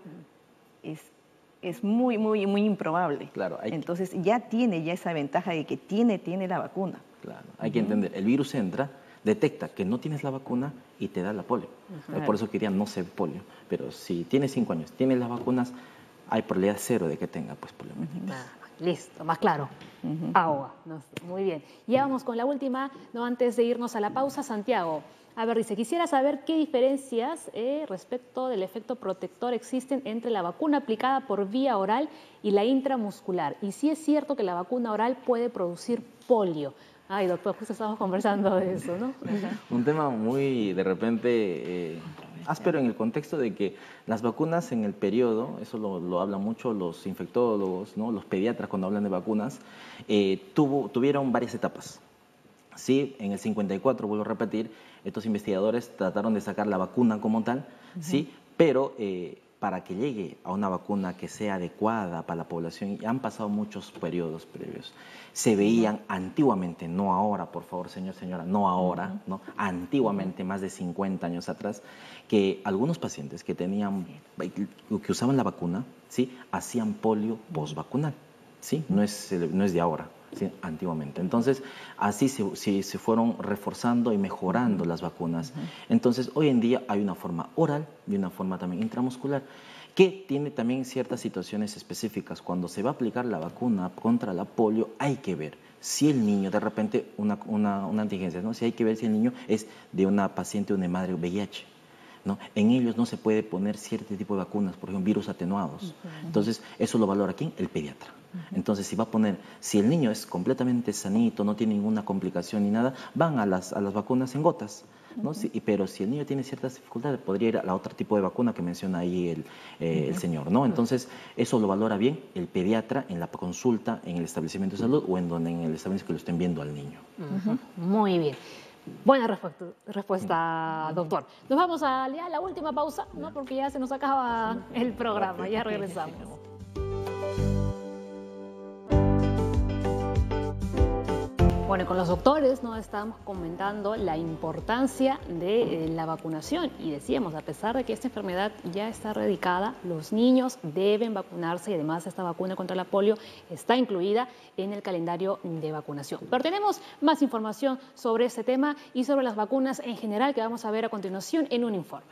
B: es, es muy, muy, muy improbable.
C: Claro, hay que-
B: Entonces, ya tiene ya esa ventaja de que tiene, tiene la vacuna.
C: Claro, hay que entender, el virus entra, detecta que no tienes la vacuna y te da la polio.
B: Claro.
C: Por eso querían no ser polio. Pero si tienes cinco años, tienes las vacunas, hay probabilidad cero de que tenga pues poliomielitis.
A: Ah, listo, más claro. Agua. No sé, muy bien. Ya vamos con la última, no antes de irnos a la pausa, Santiago. A ver, dice, quisiera saber qué diferencias eh, respecto del efecto protector existen entre la vacuna aplicada por vía oral y la intramuscular. Y si es cierto que la vacuna oral puede producir polio. Ay, doctor, justo estamos conversando de eso, ¿no?
C: Un tema muy, de repente, eh, áspero en el contexto de que las vacunas en el periodo, eso lo, lo hablan mucho los infectólogos, ¿no? Los pediatras cuando hablan de vacunas, eh, tuvo, tuvieron varias etapas. Sí, en el cincuenta y cuatro, vuelvo a repetir, estos investigadores trataron de sacar la vacuna como tal, sí, pero eh, para que llegue a una vacuna que sea adecuada para la población, han pasado muchos periodos previos. Se veían antiguamente, no ahora, por favor, señor, señora, no ahora, ¿no? Antiguamente, más de cincuenta años atrás, que algunos pacientes que tenían, que usaban la vacuna, sí, hacían polio postvacunal, sí, no es, no es de ahora. Sí, antiguamente. Entonces, así se, se, se fueron reforzando y mejorando las vacunas. Entonces, hoy en día hay una forma oral y una forma también intramuscular, que tiene también ciertas situaciones específicas. Cuando se va a aplicar la vacuna contra la polio, hay que ver si el niño, de repente, una, una, una contingencia, ¿no? Si hay que ver si el niño es de una paciente o una madre V I H. ¿No? En ellos no se puede poner cierto tipo de vacunas, por ejemplo, virus atenuados. Uh-huh. Entonces, eso lo valora ¿quién? El pediatra. Uh-huh. Entonces, si va a poner, si el niño es completamente sanito, no tiene ninguna complicación ni nada, van a las, a las vacunas en gotas. ¿No? Uh-huh. Si, pero si el niño tiene ciertas dificultades, podría ir a la otra tipo de vacuna que menciona ahí el, eh, uh-huh. el señor. ¿No? Entonces, eso lo valora bien el pediatra en la consulta, en el establecimiento de salud o en, donde, en el establecimiento que lo estén viendo al niño.
A: Uh-huh. Muy bien. Buena respuesta, respuesta, doctor. Nos vamos a ya la última pausa, ¿no? Porque ya se nos acaba el programa. Ya regresamos. Bueno, Bueno, con los doctores no estábamos comentando la importancia de eh, la vacunación y decíamos, a pesar de que esta enfermedad ya está erradicada, los niños deben vacunarse y además esta vacuna contra la polio está incluida en el calendario de vacunación. Pero tenemos más información sobre este tema y sobre las vacunas en general que vamos a ver a continuación en un informe.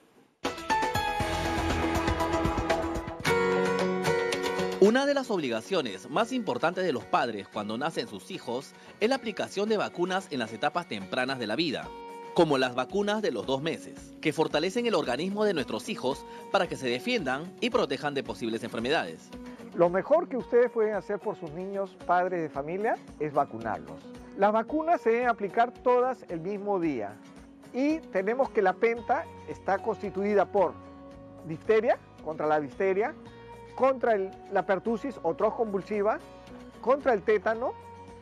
E: Una de las obligaciones más importantes de los padres cuando nacen sus hijos es la aplicación de vacunas en las etapas tempranas de la vida, como las vacunas de los dos meses, que fortalecen el organismo de nuestros hijos para que se defiendan y protejan de posibles enfermedades.
F: Lo mejor que ustedes pueden hacer por sus niños, padres de familia, es vacunarlos. Las vacunas se deben aplicar todas el mismo día y tenemos que la penta está constituida por difteria, contra la difteria, contra el, la pertusis o tos convulsiva, contra el tétano,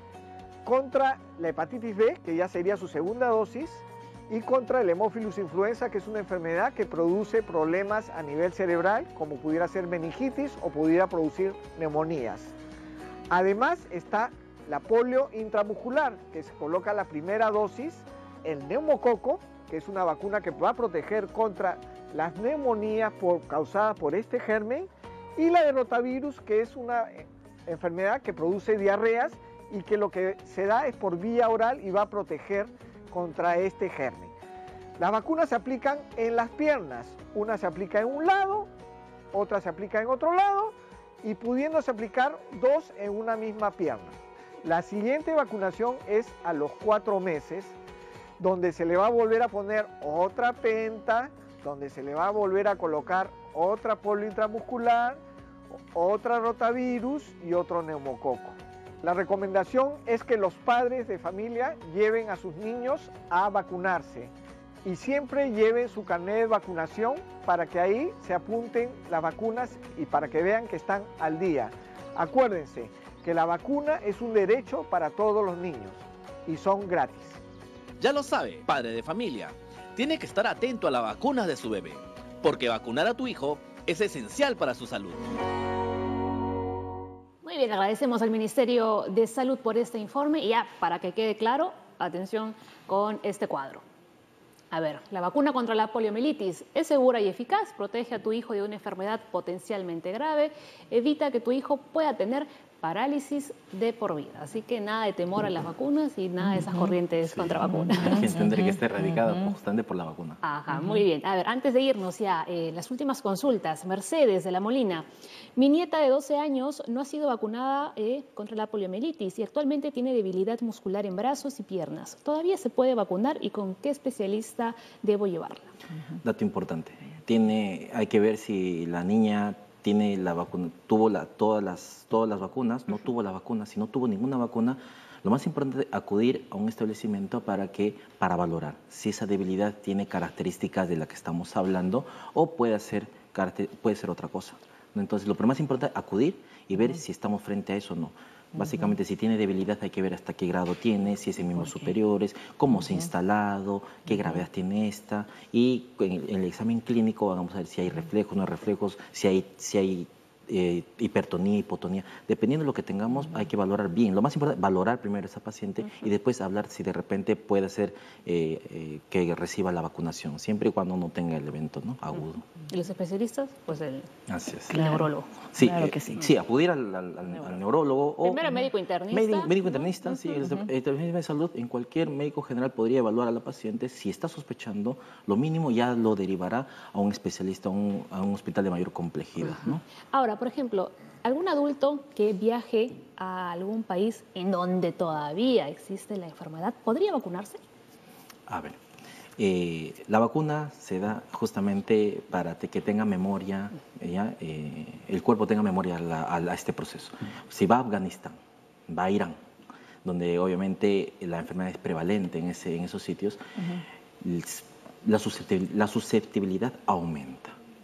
F: contra la hepatitis B, que ya sería su segunda dosis, y contra el Haemophilus influenza, que es una enfermedad que produce problemas a nivel cerebral, como pudiera ser meningitis o pudiera producir neumonías. Además está la polio intramuscular, que se coloca la primera dosis, el neumococo, que es una vacuna que va a proteger contra las neumonías por, causadas por este germen, y la de rotavirus, que es una enfermedad que produce diarreas y que lo que se da es por vía oral y va a proteger contra este germen. Las vacunas se aplican en las piernas, una se aplica en un lado, otra se aplica en otro lado y pudiéndose aplicar dos en una misma pierna. La siguiente vacunación es a los cuatro meses, donde se le va a volver a poner otra penta, donde se le va a volver a colocar otra polio intramuscular, otra rotavirus y otro neumococo. La recomendación es que los padres de familia lleven a sus niños a vacunarse y siempre lleven su carnet de vacunación para que ahí se apunten las vacunas y para que vean que están al día. Acuérdense que la vacuna es un derecho para todos los niños y son gratis.
E: Ya lo sabe, padre de familia, tiene que estar atento a las vacunas de su bebé, porque vacunar a tu hijo es esencial para su salud.
A: Muy bien, agradecemos al Ministerio de Salud por este informe y ya, para que quede claro, atención con este cuadro. A ver, la vacuna contra la poliomielitis es segura y eficaz, protege a tu hijo de una enfermedad potencialmente grave, evita que tu hijo pueda tener parálisis de por vida. Así que nada de temor a las vacunas y nada de esas corrientes sí. contra vacunas.
C: Hay que entender que está erradicada justamente por la vacuna.
A: Ajá, muy bien. A ver, antes de irnos ya, eh, las últimas consultas. Mercedes de La Molina. Mi nieta de doce años no ha sido vacunada eh, contra la poliomielitis y actualmente tiene debilidad muscular en brazos y piernas. ¿Todavía se puede vacunar y con qué especialista debo llevarla?
C: Dato importante. Tiene, hay que ver si la niña tiene la vacuna, tuvo la, todas, las, todas las vacunas, no uh-huh. tuvo la vacuna. Si no tuvo ninguna vacuna, lo más importante es acudir a un establecimiento para, que, para valorar si esa debilidad tiene características de las que estamos hablando o puede ser, puede ser otra cosa. Entonces, lo más importante es acudir y ver uh-huh. si estamos frente a eso o no. Básicamente, uh-huh. si tiene debilidad hay que ver hasta qué grado tiene, si es en miembros okay. superiores, cómo uh-huh. se ha instalado, qué uh-huh. gravedad tiene esta. Y en el, en el examen clínico vamos a ver si hay reflejos, no hay reflejos, si hay, si hay eh, hipertonía, hipotonía. Dependiendo de lo que tengamos, uh-huh. hay que valorar bien. Lo más importante es valorar primero a esa paciente uh-huh. y después hablar si de repente puede ser eh, eh, que reciba la vacunación, siempre y cuando no tenga el evento ¿no? agudo.
A: ¿Y los especialistas? Pues el,
C: Así es.
A: el neurólogo.
C: Sí,
A: claro
C: eh,
A: que sí.
C: Sí, acudir al, al, al, al neurólogo. O
A: primero médico internista.
C: Médico, médico internista, uh-huh. sí. El
A: uh-huh.
C: Establecimiento de salud, en cualquier médico general podría evaluar a la paciente. Si está sospechando, lo mínimo ya lo derivará a un especialista, a un, a un hospital de mayor complejidad. Uh-huh. ¿no?
A: Ahora, por ejemplo, algún adulto que viaje a algún país en donde todavía existe la enfermedad, ¿podría vacunarse?
C: A ver. Eh, la vacuna se da justamente para que tenga memoria, ¿ya? Eh, el cuerpo tenga memoria a, la, a este proceso. Si va a Afganistán, va a Irán, donde obviamente la enfermedad es prevalente en, ese, en esos sitios, uh-huh. la, susceptibilidad, la susceptibilidad aumenta.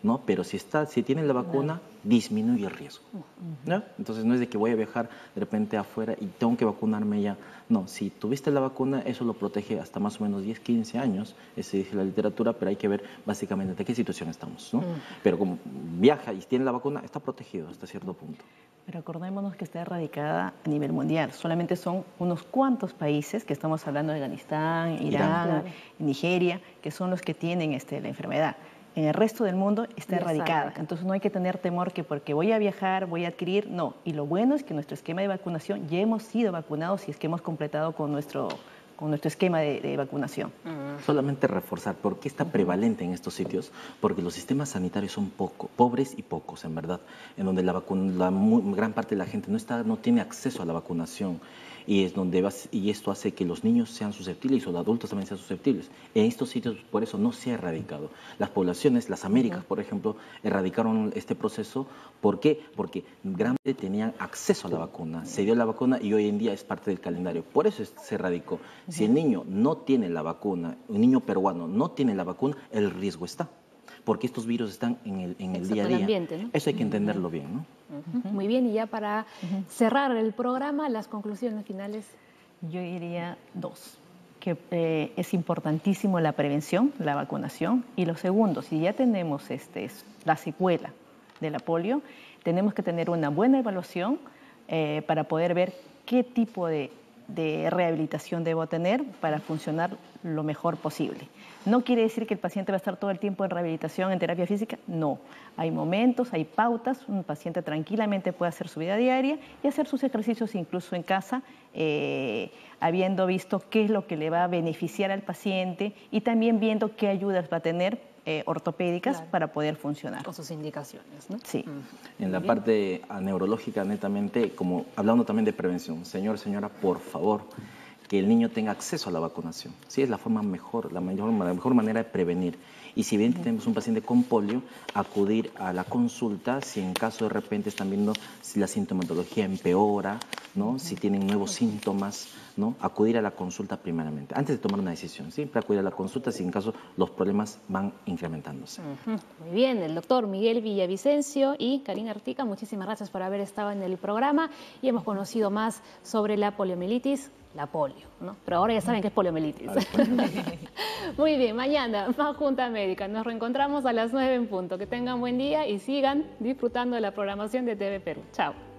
C: ¿no? Pero si, está, si tiene la vacuna, disminuye el riesgo, ¿no? Entonces no es de que voy a viajar de repente afuera y tengo que vacunarme ya. No, si tuviste la vacuna, eso lo protege hasta más o menos diez, quince años, eso dice la literatura, pero hay que ver básicamente de qué situación estamos, ¿no? Pero como viaja y tiene la vacuna, está protegido hasta cierto punto.
B: Pero acordémonos que está erradicada a nivel mundial. Solamente son unos cuantos países, que estamos hablando de Afganistán, Irán, Irán claro. Nigeria, que son los que tienen este, la enfermedad. En el resto del mundo está erradicada. Entonces no hay que tener temor que porque voy a viajar, voy a adquirir, no. Y lo bueno es que nuestro esquema de vacunación ya hemos sido vacunados y es que hemos completado con nuestro, con nuestro esquema de, de vacunación.
C: Uh-huh. Solamente reforzar, ¿por qué está prevalente en estos sitios? Porque los sistemas sanitarios son poco, pobres y pocos, en verdad, en donde la, vacuna, la muy, gran parte de la gente no, está, no tiene acceso a la vacunación. Y, es donde vas, y esto hace que los niños sean susceptibles y los adultos también sean susceptibles. En estos sitios, por eso, no se ha erradicado. Las poblaciones, las Américas, uh-huh. por ejemplo, erradicaron este proceso. ¿Por qué? Porque gran parte tenían acceso a la vacuna. Se dio la vacuna y hoy en día es parte del calendario. Por eso se erradicó. Uh-huh. Si el niño no tiene la vacuna, un niño peruano no tiene la vacuna, el riesgo está. Porque estos virus están en el, en el día a día.
A: Ambiente, ¿no?
C: Eso hay que entenderlo bien, ¿no?
A: Uh-huh. Muy bien, y ya para uh-huh. cerrar el programa, las conclusiones finales.
B: Yo diría dos, que eh, es importantísimo la prevención, la vacunación, y lo segundo, si ya tenemos este, la secuela de la polio, tenemos que tener una buena evaluación eh, para poder ver qué tipo de, de rehabilitación debo tener para funcionar lo mejor posible. No quiere decir que el paciente va a estar todo el tiempo en rehabilitación, en terapia física, no. Hay momentos, hay pautas, un paciente tranquilamente puede hacer su vida diaria y hacer sus ejercicios incluso en casa, eh, habiendo visto qué es lo que le va a beneficiar al paciente y también viendo qué ayudas va a tener eh, ortopédicas claro. para poder funcionar.
A: Con sus indicaciones, ¿no?
B: Sí.
C: En la parte neurológica, netamente, como hablando también de prevención, señor, señora, por favor, que el niño tenga acceso a la vacunación. Sí, es la forma mejor, la mejor, la mejor manera de prevenir. Y si bien tenemos un paciente con polio, acudir a la consulta si en caso de repente están viendo si la sintomatología empeora, ¿no? Si tienen nuevos síntomas, ¿no? Acudir a la consulta primeramente, antes de tomar una decisión. Siempre acudir a la consulta si en caso los problemas van incrementándose.
A: Uh-huh. Muy bien, el doctor Miguel Villavicencio y Karina Artica, muchísimas gracias por haber estado en el programa y hemos conocido más sobre la poliomielitis, la polio, ¿no? Pero ahora ya saben qué es poliomielitis. Muy bien, mañana más Junta Médica. Nos reencontramos a las nueve en punto. Que tengan buen día y sigan disfrutando de la programación de T V Perú. Chao.